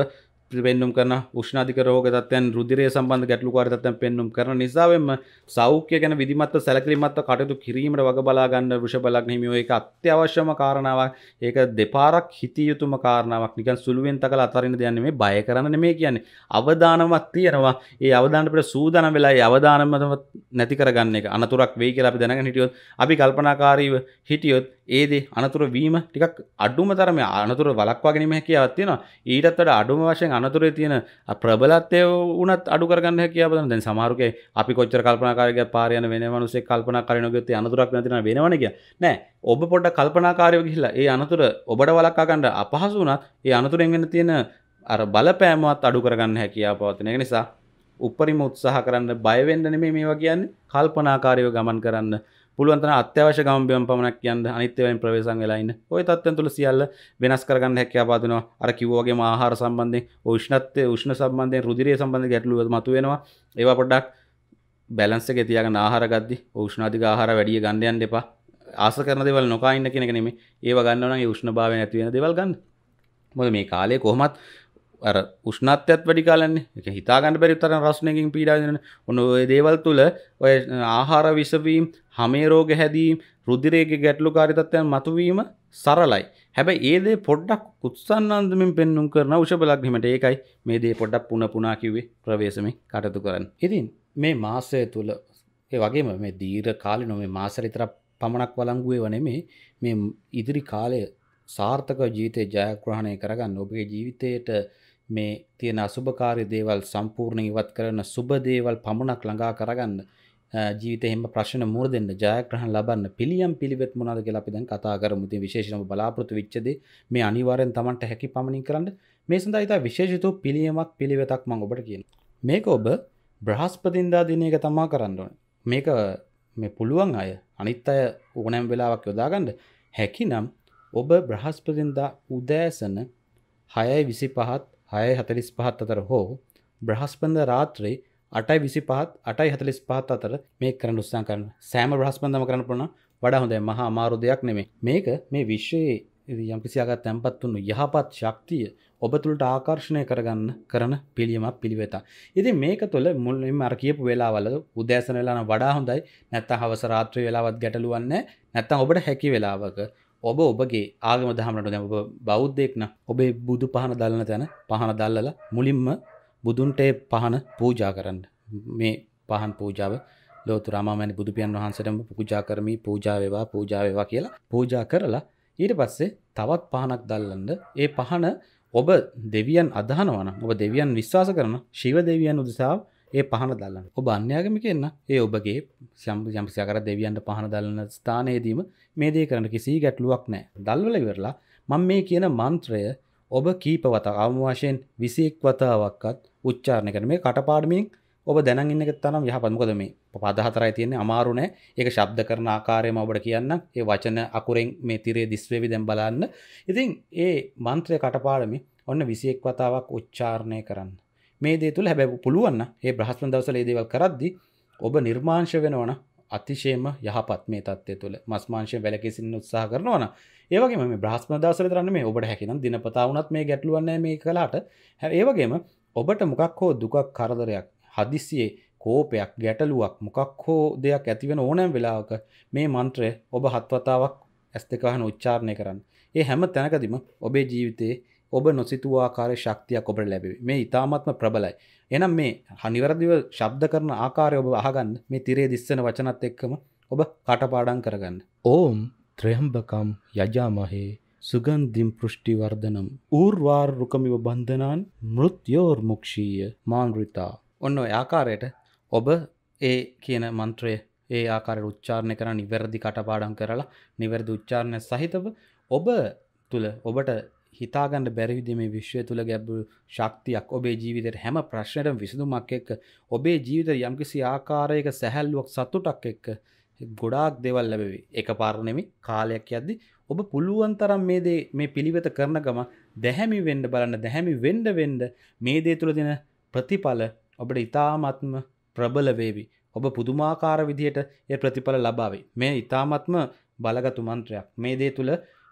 Speaker 1: පෙන්නුම් කරන උෂ්ණාධික රෝග තත්ත්වයන් රුධිරය සම්බන්ධ ගැටලුකාරී තත්ත්වයන් පෙන්නුම් කරන නිසාවෙන්ම සෞඛ්‍ය ගැන විධිමත්ව සැලකිලිමත්ව කටයුතු කිරීමට වග බලා ගන්න වෘෂභ ලග්න හිමියෝ ඒක අත්‍යවශ්‍යම කාරණාවක්. ඒක දෙපාරක් හිතිය යුතුම කාරණාවක්. නිකන් සුළුවෙන් තකලා අතරින් දෙයක් නෙමෙයි, බය කරන්න නෙමෙයි කියන්නේ. අවදානමක් තියෙනවා. ඒ අවදානට පිට සූදානම් වෙලා ඒ අවදානම නැති කරගන්න එක. අනතුරක් වෙයි කියලා අපි දැනගෙන හිටියොත්, අපි කල්පනාකාරීව හිටියොත් ඒ දේ අනතුරු වීම ටිකක් අඩුම තරමේ අනතුරු වළක්වා ගැනීම හැකියාවක් තියෙනවා. ඊටත් වඩා අඩුම වශයෙන් අනතුරේ තියෙන ප්‍රබලත්වය උනත් අඩු කරගන්න හැකියාව තියෙනවා. දැන් සමහරුගේ අපි කොච්චර කල්පනාකාරීව පාර යන වෙන මිනිස්සෙක් කල්පනාකාරී නොගියොත් ඒ අනතුරක් නැති නම් වෙනවනේ කිය. නෑ. ඔබ පොඩ්ඩක් කල්පනාකාරීව ගිහිල්ලා ඒ අනතුර ඔබට වළක්වා ගන්න අපහසු වුණත් ඒ අනතුරෙන් වෙන තියෙන අර බලපෑමවත් අඩු කරගන්න හැකියාව පවතින. ඒ නිසා උපරිම උත්සාහ කරන්න, බය වෙන්න නෙමෙයි මේවා කියන්නේ. කල්පනාකාරීව ගමන් කරන්න. පුළුවන් තරම් අත්‍යවශ්‍ය ගමන් බිමන් පමණක් යන්න, අනිත් ඒවායින් ප්‍රවේශම් වෙලා ඉන්න. ওই තත්ත්වයන් තුල සියල්ල වෙනස් කරගන්න හැකියාව පවතිනවා. අර කිව්වා වගේම ආහාර සම්බන්ධයෙන්, උෂ්ණත්වය, උෂ්ණ සම්බන්ධයෙන්, රුධිරය සම්බන්ධ ගැටලු මතුවෙනවා. ඒවා පොඩ්ඩක් බැලන්ස් එකේ තියාගන්න ආහාර ගද්දි උෂ්ණාධික ආහාර වැඩි ගන්න යන්න එපා. ආස කරන දේවල් නොකා ඉන්න කියන එක නෙමෙයි. ඒවා ගන්නවා නම් ඒ උෂ්ණභාවය නැති වෙන දේවල් ගන්න. මොකද මේ කාලේ කොහොමත් අර උෂ්ණත්වයත් වැඩි කාලන්නේ. ඒක හිතා ගන්න බැරි තරම් රස්නකින් පීඩා විඳින ඔන්න ඔය දේවල් තුල ඔය ආහාර විසවීම, හමේ රෝග හැදීම්, රුධිරයේ ගැටලුකාරී තත්ත්වයන් මතුවීම සරලයි. හැබැයි ඒ දේ පොඩ්ඩක් උත්සන්නන්දමින් පෙන්눔 කරන වෘෂභ ලග්නෙට ඒකයි මේ දේ පොඩ්ඩක් පුන පුනා කිව්වේ ප්‍රවේශමෙන් කටයුතු කරන්න. ඉතින් මේ මාසය තුල ඒ වගේම මේ දීර්ඝ කාලින මේ මාසෙ විතර පමණක් වළංගු ඒවා නෙමෙයි, මේ ඉදිරි කාලය සාර්ථක ජීවිතේ ජයග්‍රහණය කරගන්න ඔබගේ ජීවිතයට මේ තියෙන අසුභකාරී දේවල් සම්පූර්ණයෙන් ඉවත් කරන සුබ දේවල් පමණක් ළඟා කරගන්න, ජීවිතේ හැම ප්‍රශ්න මුහුණ දෙන්න, ජයග්‍රහණ ලබන්න පිළියම් පිළිවෙත් මොනවද කියලා අපි දැන් කතා කරමු. ඉතින් විශේෂයෙන්ම බලාපොරොත්තු වෙච්ච දේ මේ අනිවාර්යෙන් Tamanට හැකි පමණින් කරන්න. මේ සඳහා ඉතා විශේෂිත පිළියමක් පිළිවෙතක් මම ඔබට කියනවා. මේක ඔබ බ්‍රහස්පතින්දා දිනයක තමයි කරන්න ඕනේ. මේක මේ පුළුවන් අය අනිත් අය ඕනෑම වෙලාවක් යොදා ගන්න හැකිනම් ඔබ බ්‍රහස්පතින්දා උදෑසන හයයි විසිපහත් හයයි හතළිස් පහත් අතර හෝ බ්‍රහස්පතින්දා රාත්‍රී අටයි විසිපහත් අටයි හතළිස් පහත් අතර මේක කරන්න උත්සාහ කරන්න. සෑම බ්‍රහස්පතින්දාම කරන්න පුළුවන් වඩා හොඳයි. මහා අමාරු දෙයක් නෙමෙයි. මේක මේ විශ්වයේ යම්කිසි ආකාරයක තැම්පත් වුණු යහපත් ශක්තිය ඔබ තුළට ආකර්ෂණය කරගන්න කරන පිළියමක් පිළිවෙතක්. ඉතින් මේක තුළ මුලින්ම අර කියපු වෙලාවල උදෑසන වෙලා නම් වඩා හොඳයි. නැත්නම් හවස රාත්‍රී වෙලාවත් ගැටලුවක් නැහැ. නැත්නම් ඔබට හැකි වෙලාවක ඔබ ඔබගේ ආගම දහමකට දැන් ඔබ බෞද්ධයෙක් නම් ඔබේ බුදු පහන දැල්න තැන පහන දැල්ලලා මුලින්ම බුදුන්ට පහන පූජා කරන්න. මේ පහන් පූජාව ලෝතර අමාමෑණි බුදු පියන් වහන්සේටම පූජා කරමි, පූජා වේවා, පූජා වේවා කියලා පූජා කරලා ඊට පස්සේ තවත් පහනක් දැල්ලන්න. ඒ පහන ඔබ දෙවියන් අදහනවා නම්, ඔබ දෙවියන් විශ්වාස කරන ශිව දෙවියන් උදෙසා ඒ පහන දැල්ලන්න. ඔබ අන්‍යාගමිකෙන් නම් ඒ ඔබගේ යම් යම්කිසි ආකාරයක දෙවියන්ට පහන දැල්ලන ස්ථානයේදීම මේ දේ කරන්න කිසි ගැටලුවක් නැහැ. දැල්වලා ඉවරලා මම මේ කියන මන්ත්‍රය ඔබ කීප වතාවක් අවම වශයෙන් විසි එක් වතාවක්වත් උච්චාරණය කරන මේ කටපාඩමින් ඔබ දැනන් ඉන්න එක තරම් යහපත්. මොකද මේ පද හතරයි තියෙන්නේ, අමාරු නෑ. ඒක ශබ්ද කරන ආකාරයම ඔබට කියන්නම්. ඒ වචන අකුරෙන් මේ තිරේ දිස් වේවි දැන් බලන්න. ඉතින් ඒ මන්ත්‍රය කටපාඩමින් ඔන්න විසි එක් වතාවක් උච්චාරණය කරන්න. මේ දේ තුල හැබැයි පුළුවන් නම් මේ බ්‍රහස්පති දවසල මේ දේවල් කරද්දී ඔබ නිර්මාංශ වෙනවනම් අතිශයම යහපත් මේ தත්ත්වය තුල. මස් මාංශයෙන් වැළකී සිටින්න උත්සාහ කරනවා නම් ඒ වගේම මේ බ්‍රහස්පති දවසල විතර නෙමෙයි, ඔබට හැකිනම් දිනපතා වුණත් මේ ගැටලුවක් නැහැ මේ කලාට. ඒ වගේම ඔබට මොකක් හෝ දුකක්, කරදරයක්, හදිස්සියේ කෝපයක්, ගැටලුවක්, මොකක් හෝ දෙයක් ඇති වෙන ඕනෑම වෙලාවක මේ මන්ත්‍රය ඔබ හත් වතාවක් ඇස් දෙක වහන උච්චාරණය කරන්න. ඒ හැම තැනකදීම ඔබේ ජීවිතයේ ඔබ නොසිතූ ආකාරයේ ශක්තියක් ඔබට ලැබෙවි. මේ ඊ타ත්ම ප්‍රබලයි. එහෙනම් මේ නිවැරදිව ශබ්ද කරන ආකාරය ඔබ අහගන්න. මේ තිරේ දිස්සන වචනත් එක්කම ඔබ කටපාඩම් කරගන්න. ඕම් ත්‍රයම්බකම් යජාමහේ සුගන්ධිම් පෘෂ්ටි වර්ධනම් ඌර්වාර රුකමිව බන්ධනාන් මෘත්‍යෝර් මුක්ෂීය මාන්විතා. ඔන්න ඔය ආකාරයට ඔබ ඒ කියන මන්ත්‍රය ඒ ආකාරයට උච්චාරණය කරන නිවැරදි කටපාඩම් කරලා නිවැරදි උච්චාරණය සහිතව ඔබ තුල ඔබට හිතාගන්න බැරි විදිහේ මේ විශ්වය තුල ගැඹුරු ශක්තියක් ඔබේ ජීවිතේට හැම ප්‍රශ්නෙටම විසඳුමක් එක්ක ඔබේ ජීවිතේ යම්කිසි ආකාරයක සැහැල්ලුවක් සතුටක් එක්ක ගොඩාක් දේවල් ලැබෙවි. එකපාර නෙමෙයි, කාලයක් යද්දි ඔබ පුළුවන් තරම් මේ දේ මේ පිළිවෙත කරන ගම දැහැමි වෙන්න බලන්න. දැහැමි වෙන්න වෙන්න මේ දේ තුල දෙන ප්‍රතිඵල ඔබට ඊ타ත්ම ප්‍රබල වේවි. ඔබ පුදුමාකාර විදිහට ඒ ප්‍රතිඵල ලබාවේ. මේ ඊ타ත්ම බලගත් මන්ත්‍රයක්. මේ දේ තුල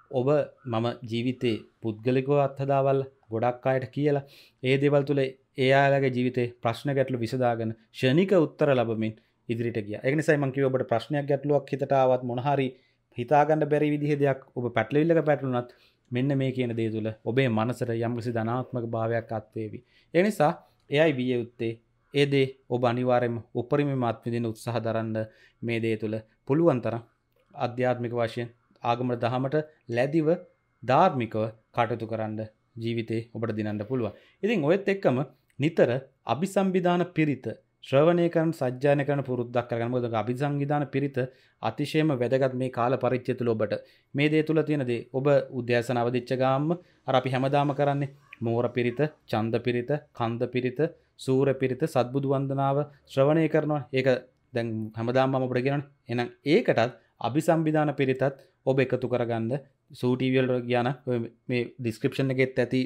Speaker 1: ඔබ මම ජීවිතේ පුද්ගලිකව අත්හදාවල් ගොඩක් අයට කියලා ඒ දේවල් තුළ ඒ අයගේ ජීවිතේ ප්‍රශ්න ගැටලු විසඳාගෙන ෂණික උත්තර ලැබමින් ඉදිරියට ගියා. ඒක නිසා මම කිව්වා ඔබට ප්‍රශ්නයක් ගැටලුවක් හිතට ආවත් මොන හරි හිතාගන්න බැරි විදිහේ දෙයක් ඔබ පැටලෙවිල්ලක පැටලුණත් මෙන්න මේ කියන දේ තුළ ඔබේ මනසට යම්කිසි ධනාත්මක භාවයක් අත්වේවි. ඒ නිසා එයයි විය යුත්තේ ඒ දේ ඔබ අනිවාර්යයෙන්ම උපරිමයෙන්ම අත්විඳින්න උත්සාහ දරන්න මේ දේ තුළ පුළුවන් තරම් ආධ්‍යාත්මික වශයෙන් ආගම දහමට ලැබිව ධාර්මිකව කටයුතු කරන්න ජීවිතේ ඔබට දිනන්න පුළුවන්. ඉතින් ඔයත් එක්කම නිතර අபிසම්විධාන පිරිත ශ්‍රවණය කරන සජ්ජායන කරන පුරුද්දක් කරගන්න. මොකද අபிසංවිධාන පිරිත අතිශයම වැදගත් මේ කාල පරිච්ඡේදය තුළ ඔබට. මේ දේ තුළ තියෙන දේ ඔබ උද්‍යාසන අවදිච්ච ගාම්ම අර අපි හැමදාම කරන්නේ මෝර පිරිත, ඡන්ද පිරිත, කන්ද පිරිත, සූර පිරිත, සත්බුදු වන්දනාව ශ්‍රවණය කරනවා. ඒක දැන් හැමදාම මම ඔබට කියනවනේ. එහෙනම් ඒකටත් අபிසම්විධාන පිරිතත් ඔබ එකතු කරගන්න සූ ටීවී වල ගියාන මේ ඩිස්ක්‍රිප්ෂන් එකෙත් ඇති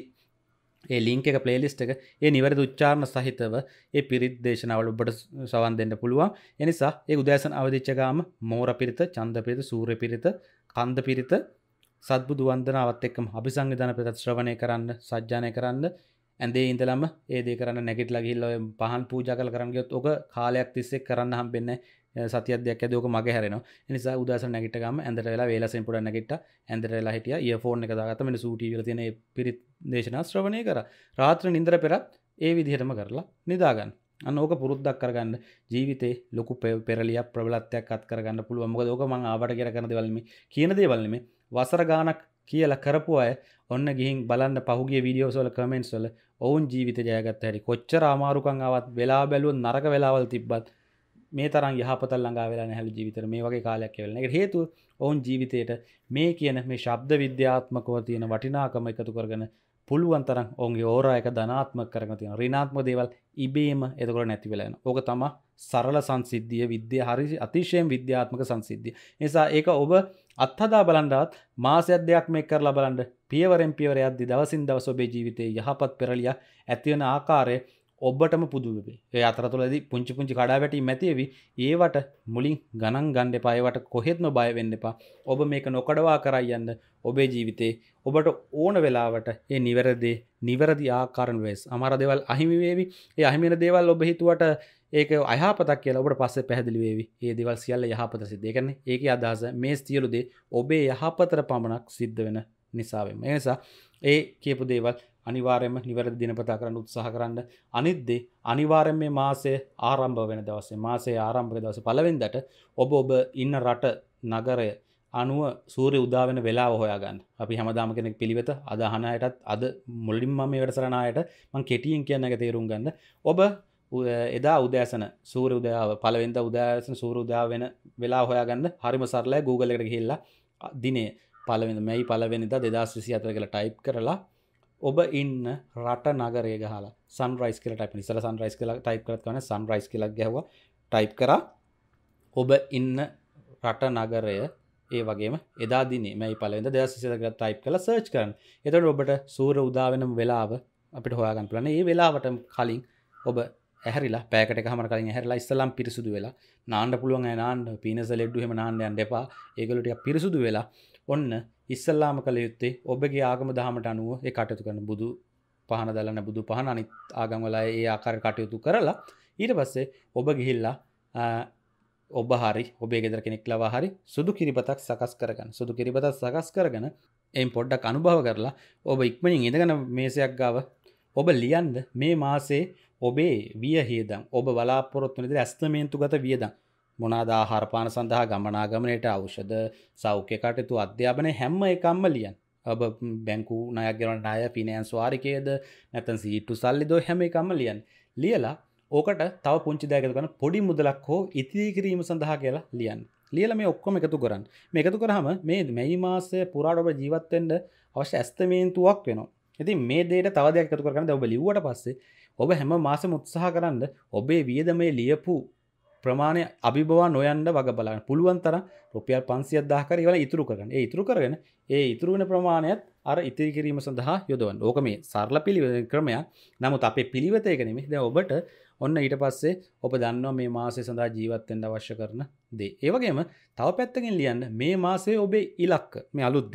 Speaker 1: ඒ ලින්ක් එක ප්ලේලිස්ට් එක ඒ නිවැරදි උච්චාරණ සහිතව ඒ පිරිත් දේශනාවල ඔබට සවන් දෙන්න පුළුවන්. ඒ නිසා ඒ උදෑසන අවදිච්ච ගාම මෝර පිරිත, ඡන්ද පිරිත, සූර්ය පිරිත, කන්ද පිරිත, සත්බුදු වන්දනාවත් එක්කම අபிසංවිධාන පිරිත ශ්‍රවණය කරන්න, සජ්ජායනය කරන්න. ඇඳේ ඉඳලම ඒ දේ කරන්න නැගිටලා ගිහිල්ලා ඔය පහන් පූජා කරලා කරන්න ගියොත් ඔක කාලයක් තිස්සේ කරන්න හම්බෙන්නේ නැහැ. සතියක් දෙකක් ඇද්දී ඔක මගේ හැරෙනවා. ඒ නිසා උදෑසන නැගිට ගාම ඇඳට වෙලා වේලසෙන් පොඩක් නැගිට්ටා. ඇඳට වෙලා හිටියා. ඉයර්ෆෝන් එක දාගත්තා. මෙන්න සූ ටීවී වල තියෙන ඒ පිරිත් දේශනා ශ්‍රවණය කරා. රාත්‍රී නිින්දර පෙරත් ඒ විදිහටම කරලා නිදා ගන්න. අන්න ඕක පුරුද්දක් කරගන්න ජීවිතේ ලොකු පෙරලියක් ප්‍රබලත්වයක් අත් කරගන්න පුළුවන්. මොකද ඕක මම ආවට කියලා කරන දේවල් නෙමෙයි. කියන දේවල් නෙමෙයි. වසර ගාණක් කියලා කරපු අය ඔන්න ගිහින් බලන්න පහුගිය වීඩියෝස් වල කමෙන්ට්ස් වල ඔවුන් ජීවිතේ ජයගත්ත හැටි කොච්චර අමාරුකම් ආවත් වෙලා බැලුවොත් නරක වෙලාවල් තිබ්බත් මේ තරම් යහපත ළඟා වෙලා නැහැලු ජීවිතේ මේ වගේ කාලයක් වෙලා. ඒකට හේතුව ඔවුන් ජීවිතේට මේ කියන මේ ශබ්ද විද්‍යාත්මකව තියෙන වටිනාකම එකතු කරගෙන පුළුවන් තරම් ඔවුන්ගේ ඕරා එක ධනාත්මක කරගෙන තියෙනවා. ඍණාත්මක දේවල් ඉබේම එතකොට නැති වෙලා යනවා. ඕක තමයි සරල සංසිද්ධිය විද්‍යාව හරි අතිශයින් විද්‍යාත්මක සංසිද්ධිය. ඒ නිසා ඒක ඔබ අත්හදා බලනවත් මාසයක් දෙකක් මේක කරලා බලන්න පියවරෙන් පියවර යද්දි දවසින් දවස ඔබේ ජීවිතේ යහපත් පෙරලිය ඇති වෙන ආකාරය ඔබටම පුදුම වෙයි. ඒ අතරතුරදී පුංචි පුංචි කඩාවැටීම් ඇතිවෙවි. ඒවට මුලින් ගණන් ගන්න එපා. ඒවට කොහෙත්ම බය වෙන්න එපා. ඔබ මේක නොකඩවා කරා යන්න ඔබේ ජීවිතේ ඔබට ඕන වෙලාවට ඒ නිවැරදි නිවැරදි ආකාරන වෙස්. අමාර දේවල් අහිමි වේවි. ඒ අහිමි වෙන දේවල් ඔබ හිතුවට ඒක අයහපතක් කියලා ඔබට පස්සේ පැහැදිලි වේවි. ඒ දේවල් සියල්ල යහපත සිද්ධ. ඒ කියන්නේ ඒකේ අදහස මේ සියලු දේ ඔබේ යහපතට පමණක් සිද්ධ වෙන නිසා වෙම. ඒ නිසා ඒ කියපු දේවල් අනිවාර්යයෙන්ම නිවැරදි දිනපතා කරන්න උත්සාහ කරන්න. අනිත් දේ අනිවාර්යයෙන් මේ මාසය ආරම්භ වෙන දවසේ මාසයේ ආරම්භක දවසේ පළවෙනිදට ඔබ ඔබ ඉන්න රට නගරය අනුව සූර්ය උදා වෙන වෙලාව හොයාගන්න. අපි හැමදාම කෙනෙක් පිළිවෙත අද අහන අයටත් අද මුලින්ම මේ වැඩසටහන ආයත මම කෙටියෙන් කියන එක තේරුම් ගන්න. ඔබ එදා උදෑසන සූර්ය උදයාව පළවෙනිදා උදෑසන සූර්ය උදා වෙන වෙලාව හොයාගන්න. හරිම සරලයි. Google එකට ගිහිල්ලා දිනේ පළවෙනිද මැයි පළවෙනිදා දෙදාස් විසි හතර කියලා ටයිප් කරලා ඔබ ඉන්න රට නගරය ගහලා සන්රයිස් කියලා ටයිප් කරලා ඉස්සර සන්රයිස් කියලා ටයිප් කරත් කවන්නේ සන්රයිස් කියලා ගැහුවා ටයිප් කරා ඔබ ඉන්න රට නගරය ඒ වගේම එදා දිනේ මැයි පළවෙනිදා දෙදාස් විසි හතර කියලා ටයිප් කරලා සර්ච් කරන්න. එතකොට ඔබට සූර්ය උදා වෙන වෙලාව අපිට හොයාගන්න පුළුවන්. මේ වෙලාවට කලින් ඔබ ඇහැරිලා පැයකට එකමාර කලින් ඇහැරිලා ඉස්සලම් පිරිසුදු වෙලා නාන්න පුළුවන් අය නාන්න පීනස ලෙඩ්ඩු එහෙම නාන්න යන්න එපා. ඒගොල්ලෝ ටිකක් පිරිසුදු වෙලා ඔන්න ඉස්සල්ලාම කළ යුත්තේ ඔබගේ ආගම දහමට අනුව ඒ කටයුතු කරන බුදු පහන දලන බුදු පහන අනිත් ආගම් වල ඒ ආකාරයට කටයුතු කරලා ඊට පස්සේ ඔබ ගිහිල්ලා ඔබ හරි ඔබේ ගෙදර කෙනෙක් ලවා හරි සුදු කිරිබතක් සකස් කරගන්න. සුදු කිරිබතක් සකස් කරගෙන එයින් පොඩ්ඩක් අනුභව කරලා ඔබ ඉක්මනින් ඉඳගෙන මේසයක් ගාව ඔබ ලියන්න මේ මාසේ ඔබේ වියහියදම් ඔබ බලාපොරොත්තු වෙන විදිහට ඇස්තමේන්තුගත වියදම් මොනවාද ආහාර පාන සඳහා ගමනාගමනයට ඖෂධ සෞඛ්‍ය කටයුතු අධ්‍යාපනය හැම එකක්ම ලියන්න. ඔබ බැංකු ණයක් ගෙවන ණය ෆිනෑන්ස් වාරිකයේද නැත්නම් සීට්ටු සල්ලිද හැම එකක්ම ලියන්න. ලියලා ඕකට තව පුංචි දෙයක් එකතු කරන පොඩි මුදලක් හෝ ඉතිරි කිරීම සඳහා කියලා ලියන්න. ලියලා මේ ඔක්කොම එකතු කරන්න. මේ එකතු කරාම මේ මැයි මාසයේ පුරාට ඔබ ජීවත් වෙන්න අවශ්‍ය ඇස්තමේන්තුවක් වෙනවා. ඉතින් මේ දෙයට තව දෙයක් එකතු කරගන්න. දැන් ඔබ ලිව්වට පස්සේ ඔබ හැම මාසෙම උත්සාහ කරන්න ඔබේ වියදමේ ලියපු ප්‍රමාණය අභිබවා නොයන්න වග බලන්න. පුළුවන් තරම් රුපියල් පන්සියයක් දහයක් හරි ඒවල ඉතුරු කරගන්න. ඒ ඉතුරු කරගෙන ඒ ඉතුරු වෙන ප්‍රමාණයත් අර ඉතිරි කිරීම සඳහා යොදවන්න. ඕක මේ සරල පිළිවෙල ක්‍රමයක්. නමුත් අපේ පිළිවෙත ඒක නෙමෙයි. දැන් ඔබට ඔන්න ඊට පස්සේ ඔබ දන්නවා මේ මාසය සඳහා ජීවත් වෙන්න අවශ්‍ය කරන දේ. ඒ වගේම තව පැත්තකින් ලියන්න මේ මාසයේ ඔබේ ඉලක්ක මේ අලුත් දෙයක්.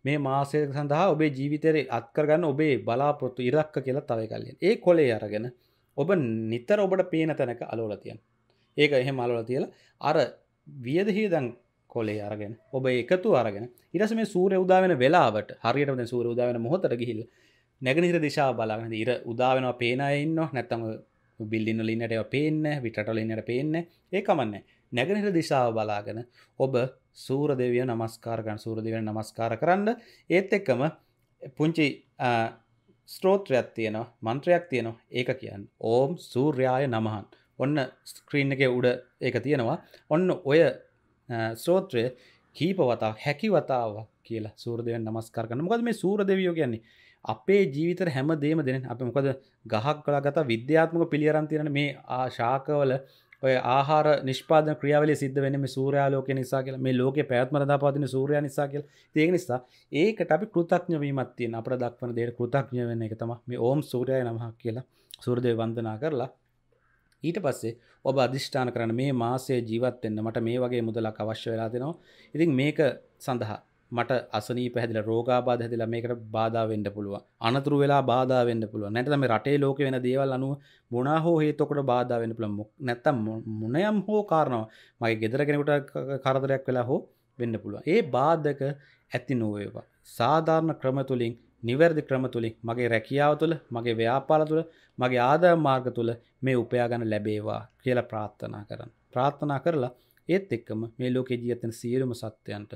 Speaker 1: මේ මාසය සඳහා ඔබේ ජීවිතේ අත් කරගන්න ඔබේ බලාපොරොත්තු ඉලක්ක කියලා තව එකක් ලියන්න. ඒ කොලේ අරගෙන ඔබ නිතර ඔබට පේන තැනක අලවලා තියන්න. ඒක එහෙම අලවලා තියලා අර වියදහිදන් කොලේ අරගෙන ඔබ එකතු අරගෙන ඊට පස්සේ මේ සූර්ය උදා වෙන වෙලාවට හරියටම දැන් සූර්ය උදා වෙන මොහොතට ගිහිල්ලා නැගෙනහිර දිශාව බලාගෙන ඉර උදා වෙනවා පේන අය ඉන්නවා නැත්නම් බිල්ඩින් වල ඉන්නට ඒවා පේන්නේ නැහැ පිටරට වල ඉන්නට පේන්නේ ඒ කමන්නේ නැගෙනහිර දිශාව බලාගෙන ඔබ සූර්ය දෙවියන් නමස්කාර කරන සූර්ය දෙවියන් නමස්කාර කරන්න ඒත් එක්කම පුංචි ස්තෝත්‍රයක් තියෙනවා මන්ත්‍රයක් තියෙනවා ඒක කියන්නේ ඕම් සූර්යාය නමහන් ඔන්න ස්ක්‍රීන් එකේ උඩ ඒක තියෙනවා ඔන්න ඔය ස්තෝත්‍රය කීප වතාවක් හැකි වතාවක් කියලා සූර්ය දෙවියන් නමස්කාර කරනවා මොකද මේ සූර්ය දෙවියෝ කියන්නේ අපේ ජීවිතේ හැම දෙයක්ම දෙන්නේ අපි මොකද ගහක් වල ගත විද්‍යාත්මක පිළියරන් තියෙන මේ ශාකවල ඔය ආහාර නිෂ්පාදන ක්‍රියාවලිය සිද්ධ වෙන්නේ මේ සූර්යාලෝකය නිසා කියලා මේ ලෝකේ පැවැත්ම රඳා පවතින සූර්යයා නිසා කියලා. ඒක නිසා ඒකට අපි කෘතඥ වීමක් තියෙන අපට දක්වන දෙයට කෘතඥ වෙන එක තමයි මේ ඕම් සූර්යාය නමः කියලා සූර්ය දේව වන්දනා කරලා ඊට පස්සේ ඔබ අදිෂ්ඨාන කරන්න මේ මාසයේ ජීවත් වෙන්න මට මේ වගේ මුදලක් අවශ්‍ය වෙලා දෙනවා. ඉතින් මේක සඳහා මට අසනීප හැදිලා රෝගාබාධ හැදිලා මේකට බාධා වෙන්න පුළුවන්. අනතුරු වෙලා බාධා වෙන්න පුළුවන්. නැත්නම් මේ රටේ ලෝකේ වෙන දේවල් අනුව මොනවා හෝ හේතුවකට බාධා වෙන්න පුළුවන්. නැත්නම් මොනයම් හෝ කාරණාවක් මගේ ගෙදර කෙනෙකුට කරදරයක් වෙලා හෝ වෙන්න පුළුවන්. ඒ බාධක ඇති නොවේවා. සාධාරණ ක්‍රම තුලින් නිවැරදි ක්‍රම තුලින් මගේ රැකියාව තුළ මගේ ව්‍යාපාර තුළ මගේ ආදායම් මාර්ග තුළ මේ උපයා ගන්න ලැබේවා කියලා ප්‍රාර්ථනා කරන්න. ප්‍රාර්ථනා කරලා ඒත් එක්කම මේ ලෝකේ ජීවත් වෙන සියලුම සත්වයන්ට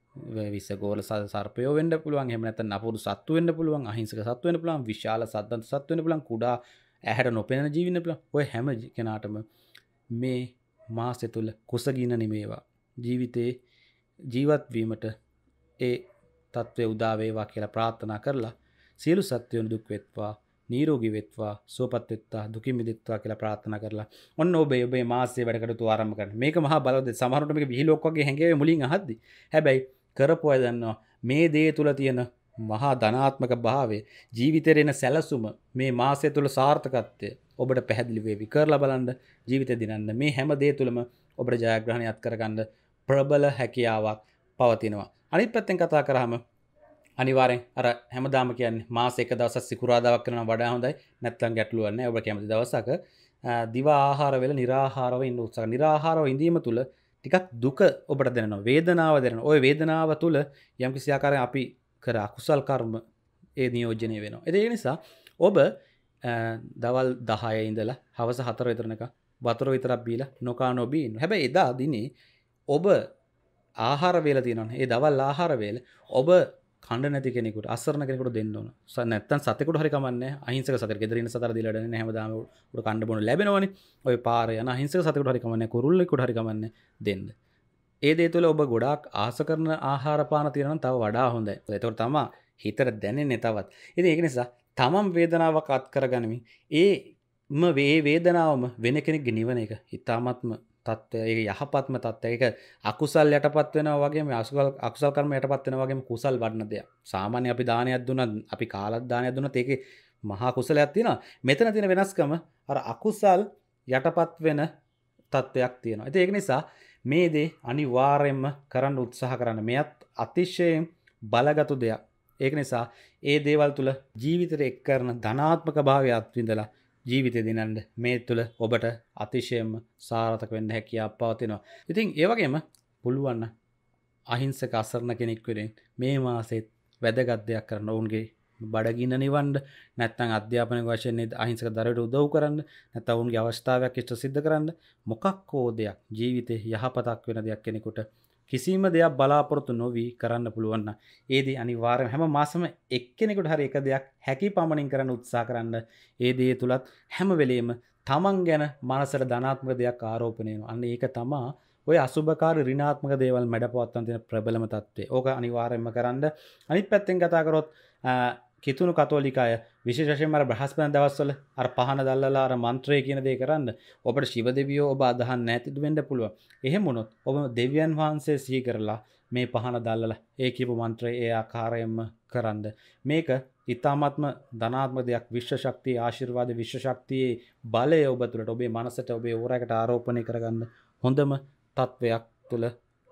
Speaker 1: විසගෝල සර්පයෝ වෙන්න පුළුවන් එහෙම නැත්නම් නපුරු සත්තු වෙන්න පුළුවන් අහිංසක සත්තු වෙන්න පුළුවන් විශාල සද්දන්ත සත්තු වෙන්න පුළුවන් කුඩා ඇහැට නොපෙනෙන ජීවි වෙන්න පුළුවන් ඔය හැම කෙනාටම මේ මාසෙ තුල කුසගින්න නිමේවා ජීවිතේ ජීවත් වීමට ඒ තත්ත්වය උදා වේවා කියලා ප්‍රාර්ථනා කරලා සියලු සත්වයන් දුක් වෙත්වා නිරෝගී වෙත්වා සුවපත් වෙත්වා දුකින් මිදෙත්වා කියලා ප්‍රාර්ථනා කරලා ඔන්න ඔබේ ඔබේ මාසයේ වැඩ කටයුතු ආරම්භ කරන්න. මේක මහා බලවත් සමහරවිට මේක විහිළුවක් වගේ හැංගෙවේ මුලින් අහද්දි. හැබැයි කරපු අය දන්නවා මේ දේ තුල තියෙන මහා ධනාත්මක භාවය ජීවිතේ එන සැලසුම මේ මාසය තුල සාර්ථකත්වය ඔබට පැහැදිලි වේවි. කරලා බලන්න ජීවිතේ දිනන්න මේ හැම දේ තුලම ඔබට ජයග්‍රහණයක් කරගන්න ප්‍රබල හැකියාවක් පවතිනවා. අනිත් පැත්තෙන් කතා කරාම අනිවාර්යෙන් අර හැමදාම කියන්නේ මාස එක දවසක් සිකුරාදාවක් කරනවා වඩා හොඳයි. නැත්නම් ගැටලුවක් නැහැ. ඔබ කැමති දවසක දිවා ආහාර වෙල निराහාරව ඉන්න උත්සාහ. निराහාරව ඉඳීම තුල ටිකක් දුක ඔබට දැනෙනවා. වේදනාව දැනෙනවා. ওই වේදනාව තුල යම්කිසි ආකාරයෙන් අපි කර අකුසල් කර්ම ඒ නියෝජනය වෙනවා. ඒ නිසා ඔබ දවල් දහය ඉඳලා හවස හතර විතරනක වතුර විතරක් බීලා නොකා නොබී ඉන්න. හැබැයි එදා දිනේ ඔබ ආහාර වේල තියෙනවනේ. ඒ දවල් ආහාර වේල ඔබ කණ්ඩ නැති කෙනෙකුට අසරණ කෙනෙකුට දෙන්න ඕන. නැත්තම් සතෙකුට හරි කමන්නේ. අහිංසක සතෙක් ගෙදර ඉන්න සතර දීලා දෙන්නේ නැහැ. හැමදාම උඩ කණ්ඩ බොන ලැබෙනවනේ. ඔය පාරේ යන අහිංසක සතෙකුට හරි කමන්නේ. කුරුල්ලෙකුට හරි කමන්නේ දෙන්න. ඒ දේ තුළ ඔබ ගොඩාක් ආස කරන ආහාර පාන තියෙනවා නම් තව වඩා හොඳයි. ඒතකොට තමයි හිතට දැනෙන්නේ තවත්. ඉතින් ඒක නිසා තමන් වේදනාවක් අත් කරගනිමින් ඒම වේ වේදනාවම වෙන කෙනෙක්ගේ නිවන එක ඊ타ත්ම තත්ත්වය ඒක යහපත්ම තත්ත්වය ඒක අකුසල් යටපත් වෙනවා වගේම අකුසල් අකුසල් කර්ම යටපත් වෙනවා වගේම කුසල් වඩන දෙයක්. සාමාන්‍ය අපි දානයක් දුන්නත් අපි කාලක් දානයක් දුන්නත් ඒකේ මහා කුසලයක් තියෙනවා. මෙතන තියෙන වෙනස්කම අර අකුසල් යටපත් වෙන තත්ත්වයක් තියෙනවා. ඉතින් ඒක නිසා මේ දේ අනිවාර්යයෙන්ම කරන්න උත්සාහ කරන්න. මෙයත් අතිශයින් බලගත් දෙයක්. ඒක නිසා ඒ දේවල් තුල ජීවිතේ එක් කරන ධනාත්මක භාවය අත්විඳලා ජීවිතේ දිනන්න මේ තුල ඔබට අතිශයින්ම සාර්ථක වෙන්න හැකියාවක් පවතිනවා. ඉතින් ඒ වගේම පුළුවන් අහිංසක අසරණ කෙනෙක් වෙනින් මේ මාසෙත් වැදගත් දෙයක් කරන්න ඔවුන්ගේ බඩගින්න නිවන්න නැත්නම් අධ්‍යාපනික වශයෙන් අහිංසක දරුවන්ට උදව් කරන්න නැත්නම් ඔවුන්ගේ අවස්ථාවක් ඉෂ්ට සිද්ධ කරන්න මොකක් හෝ දෙයක් ජීවිතේ යහපතක් වෙන දෙයක් කෙනෙකුට කිසිම දෙයක් බලාපොරොත්තු නොවි කරන්න පුළුවන් නම් ඒ දේ අනිවාර්යයෙන්ම හැම මාසෙම එක්කෙනෙකුට හරි එක දෙයක් හැකි පමණින් කරන්න උත්සාහ කරන්න. ඒ දේ තුලත් හැම වෙලෙම තමන් ගැන මනසට ධනාත්මක දෙයක් ආරෝපණය වෙනවා. අන්න ඒක තමයි ඔය අසුභකාරී ඍණාත්මක දේවල් මැඩපවත්තන් තියෙන ප්‍රබලම தත්ත්වය. ඕක අනිවාර්යයෙන්ම කරන්න. අනිත් පැත්තෙන් කතා කරොත් කිතුණු කතෝලිකය විශේෂ වශයෙන්ම අර බ්‍රහස්පති දවස්වල අර පහන දැල්ලලා අර මන්ත්‍රය කියන දේ කරන්න ඔබට ශිව දෙවියෝ ඔබ අදහන් නැතිද වෙන්න පුළුවන්. එහෙම වුණොත් ඔබ දෙවියන් වහන්සේ සිහි කරලා මේ පහන දැල්ලලා ඒ කියපු මන්ත්‍රය ඒ ආකාරයෙන්ම කරන්න. මේක ඊ타ත්ම ධනාත්මක දෙයක්. විශ්ව ශක්තිය ආශිර්වාද විශ්ව ශක්තියේ බලය ඔබ තුළට ඔබේ මනසට ඔබේ ඕරයකට ආරෝපණය කරගන්න හොඳම තත්වයක් තුළ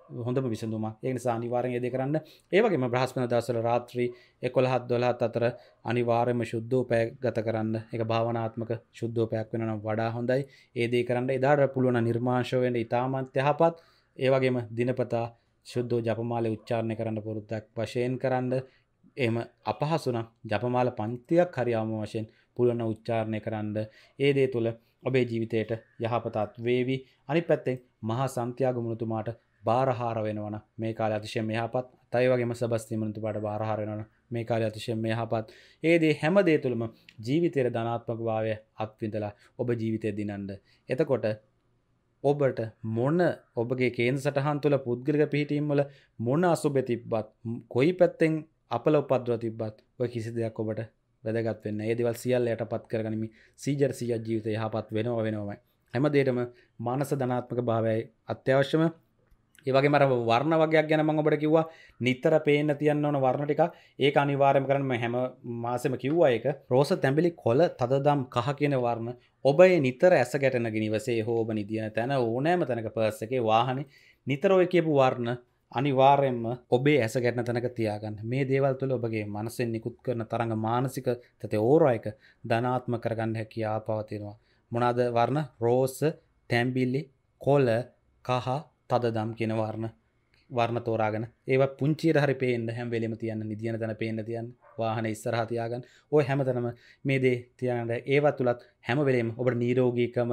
Speaker 2: හොඳම විසඳුමක්. ඒ නිසා අනිවාර්යෙන් ඒ දේ කරන්න. ඒ වගේම බ්‍රහස්පතින්දා දවස්වල රාත්‍රී එකොළහ දොළහ අතර අනිවාර්යයෙන්ම සුද්ධෝපය ගත කරන්න. ඒක භාවනාත්මක සුද්ධෝපයක් වෙනවා නම් වඩා හොඳයි. ඒ දේ කරන්න. එදාට පුළුවන් නිර්මාංශ වෙන්න ඉතාමත් යහපත්. ඒ වගේම දිනපතා සුද්ධෝ ජපමාලේ උච්චාරණය කරන්න පුරුද්දක් වශයෙන් කරන්න. එහෙම අපහසු නම් ජපමාල පන්තියක් හරි ආම වශයෙන් පුළුවන් උච්චාරණය කරන්න. ඒ දේ තුළ ඔබේ ජීවිතයට යහපතත් වේවි. අනිත් පැත්තෙන් මහා සන්තියාගෝ මුනිතුමාට බාරහාර වෙනවනම් මේ කාලේ අතිශයින්ම යහපත්. තයි වගේම සබස්තිය මුනිතුමාට බාරහාර වෙනවනම් මේ කාලේ අතිශයින්ම යහපත්. ඒ දේ හැම දේ තුළම ජීවිතයේ ධනාත්මක භාවය අත්විඳලා ඔබ ජීවිතය දිනන්න. එතකොට ඔබට මොන ඔබගේ කේන්ද්‍ර සටහන් තුළ පුද්ගලික පිහිටීම් වල මොන අසුබේ තිබ්බත් කොයි පැත්තෙන් අපල උපද්‍රව තිබ්බත් ඔය කිසි දෙයක් ඔබට වැදගත් වෙන්නේ නැහැ. ඒ දේවල් සියල්ල යටපත් කරගනිමින් සීජර් සීජර් ජීවිතය යහපත් වෙනවා වෙනවමයි. හැම දෙයකම මානස ධනාත්මක භාවයයි අත්‍යවශ්‍යම. ඒ වගේම අර වර්ණ වර්ගයක් ගැන මම ඔබට කිව්වා නිතර පේන්න තියන්න ඕන වර්ණ ටික. ඒක අනිවාර්යයෙන්ම කරන්න මම හැම මාසෙම කිව්වා ඒක. රෝස තැඹිලි කොළ තදදම් කහ කියන වර්ණ ඔබේ නිතර ඇස ගැටෙන ගිනිවසේ හෝ ඔබ නිදින තැන ඕනෑම තැනක පර්ස් එකේ වාහනේ නිතර ඔය කියපු වර්ණ අනිවාර්යයෙන්ම ඔබේ ඇස ගැටෙන තැනක තියාගන්න. මේ දේවල් තුළ ඔබගේ මනසෙන් නිකුත් කරන තරංග මානසික තතේ ඕරායක ධනාත්මක කරගන්න හැකියාව පවතිනවා. මොනවාද වර්ණ? රෝස, තැඹිලි, කොළ, කහ, තදදම් කියන වර්ණ වර්ණ තෝරාගෙන ඒවා පුංචියට හරි පේන්න හැම වෙලෙම තියන්න. නිදින තැන පේන්න තියන්න. වාහනේ ඉස්සරහා තියාගන්න. ඔය හැමතැනම මේ දේ තියාගන්න. ඒවා තුලත් හැම වෙලෙම ඔබට නිරෝගීකම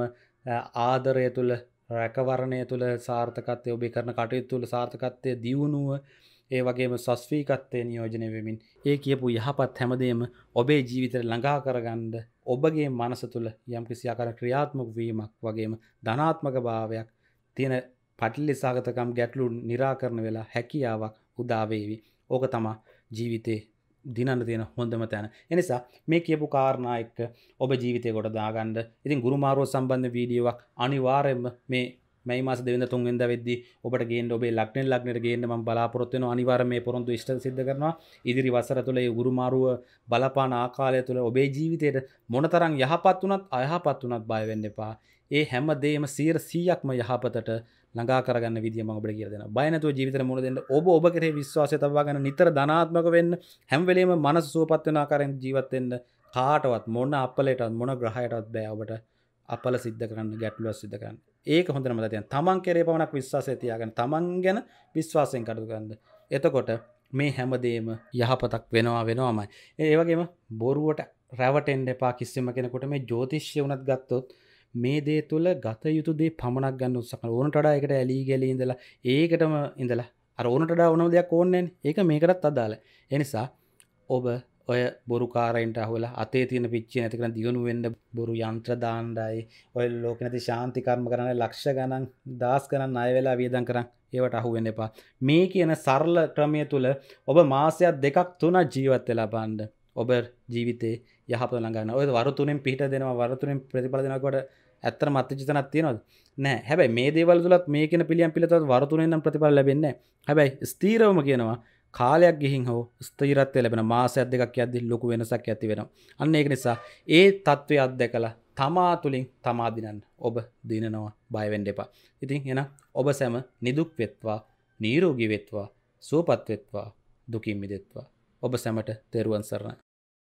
Speaker 2: ආදරය තුල රැකවරණය තුළ සාර්ථකත්වය ඔබේ කරන කටයුතු තුළ සාර්ථකත්වය දියුණුව ඒ වගේම සස්වීකත්වය නියෝජනය වෙමින් ඒ කියපු යහපත් හැමදේම ඔබේ ජීවිතයට ළඟා කරගන්න ඔබගේ මනස තුළ යම්කිසි ආකාර ක්‍රියාත්මක වීමක් වගේම ධනාත්මක භාවයක් තියෙන පටිලි සාගතකම් ගැටලු निराකරණ වෙලා හැකියාවක් උදා වේවි. ඕක තමයි ජීවිතේ දිනන්න තියෙන හොඳම තැන. එනිසා මේ කියපු කාරණා එක්ක ඔබ ජීවිතේ කොට දාගන්න. ඉතින් ගුරු මාරුව සම්බන්ධ වීඩියෝවක් අනිවාර්යයෙන්ම මේ මැයි මාස දෙවෙනිදා තුන්වෙනිදා වෙද්දී ඔබට ගේන්න ඔබේ ලග්නෙන් ලග්නෙට ගේන්න මම බලාපොරොත්තු වෙනවා. අනිවාර්යයෙන් මේ පොරොන්දු ඉෂ්ට සිද්ධ කරනවා. ඉදිරි වසර තුළ මේ ගුරු මාරුව බලපාන ආකාරය තුළ ඔබේ ජීවිතේට මොනතරම් යහපත් වුණත් අයහපත් වුණත් බය වෙන්න එපා. ඒ හැම දෙයක්ම සියයට සීයක්ම යහපතට ළඟා කරගන්න විදිය මම ඔබට කියලා දෙනවා. බය නැතුව ජීවිතේට මුණ දෙන්න. ඔබ ඔබ කෙරෙහි විශ්වාසය තබා ගන්න නිතර ධනාත්මක වෙන්න. හැම වෙලෙම මනස සුවපත් වෙන ආකාරයෙන් ජීවත් වෙන්න. කාටවත් මොන අපලයටවත් මොන ග්‍රහයටවත් බෑ ඔබට අපල සිද්ධ කරන්න, ගැටලුවක් සිද්ධ කරන්න. ඒක හොඳට මතක තියාගන්න. තමන් කෙරේ පමණක් විශ්වාසය තියාගන්න. තමන් ගැන විශ්වාසයෙන් කටයුතු කරන්න. එතකොට මේ හැමදේම යහපතක් වෙනවා වෙනවමයි. ඒ වගේම බොරුවට රැවටෙන්න එපා කිසිම කෙනෙකුට. මේ ජ්‍යොතිෂය උනත් ගත්තොත් මේ දේ තුළ ගත යුතු දේ පමණක් ගන්න උත්සාහ කරනවා. ඕනට වඩා ඒකට ඇලී ගැලී ඉඳලා ඒකටම ඉඳලා අර ඕනට වඩා ඕනම දෙයක් ඕනේ නැහැ. ඒක මේකටත් අදාළයි. ඒ නිසා ඔබ ඔය බොරුකාරයින්ට අහුවලා අතේ තියෙන පිච්චි නැති කරන් දියුණු වෙන්න බොරු යන්ත්‍ර දාන්නයි ඔය ලෝකෙ නැති ශාන්ති කර්ම කරන්න ලක්ෂ ගණන් දහස් ගණන් ණය වෙලා වියදම් කරන් ඒවට අහු වෙන්න එපා. මේ කියන සරල ක්‍රමය තුල ඔබ මාසයක් දෙකක් තුනක් ජීවත් වෙලා බලන්න. ඔබ ජීවිතේ යහපත ළඟ ගන්න. ඔය වරු තුනෙන් පිට දෙනවා වරු තුනෙන් ප්‍රතිඵල දෙනවා කොට ඇත්තටම අත්‍යජිතනක් තියනවද? නැහැ. හැබැයි මේ දේවල් තුලත් මේ කියන පිළියම් පිළිතවත් වරු තුනෙන් නම් ප්‍රතිඵල ලැබෙන්නේ නැහැ. හැබැයි ස්ථීරවම කියනවා කාලයක් ගිහින් හෝ ස්ථිරත්වය ලැබෙන මාසයක් දෙකක් යද්දි ලොකු වෙනසක් ඇති වෙනවා. අන්න ඒක නිසා ඒ தત્ත්වය අත්දැකලා තමා තුලින් තමා දිනන්න. ඔබ දිනනවා බය වෙන්න එපා. ඉතින් එහෙනම් ඔබ සැම නිදුක් වෙත්වා, නිරෝගී වෙත්වා, සුවපත් වෙත්වා, දුකින් මිදෙත්වා. ඔබ සැමට තෙරුවන් සරණයි.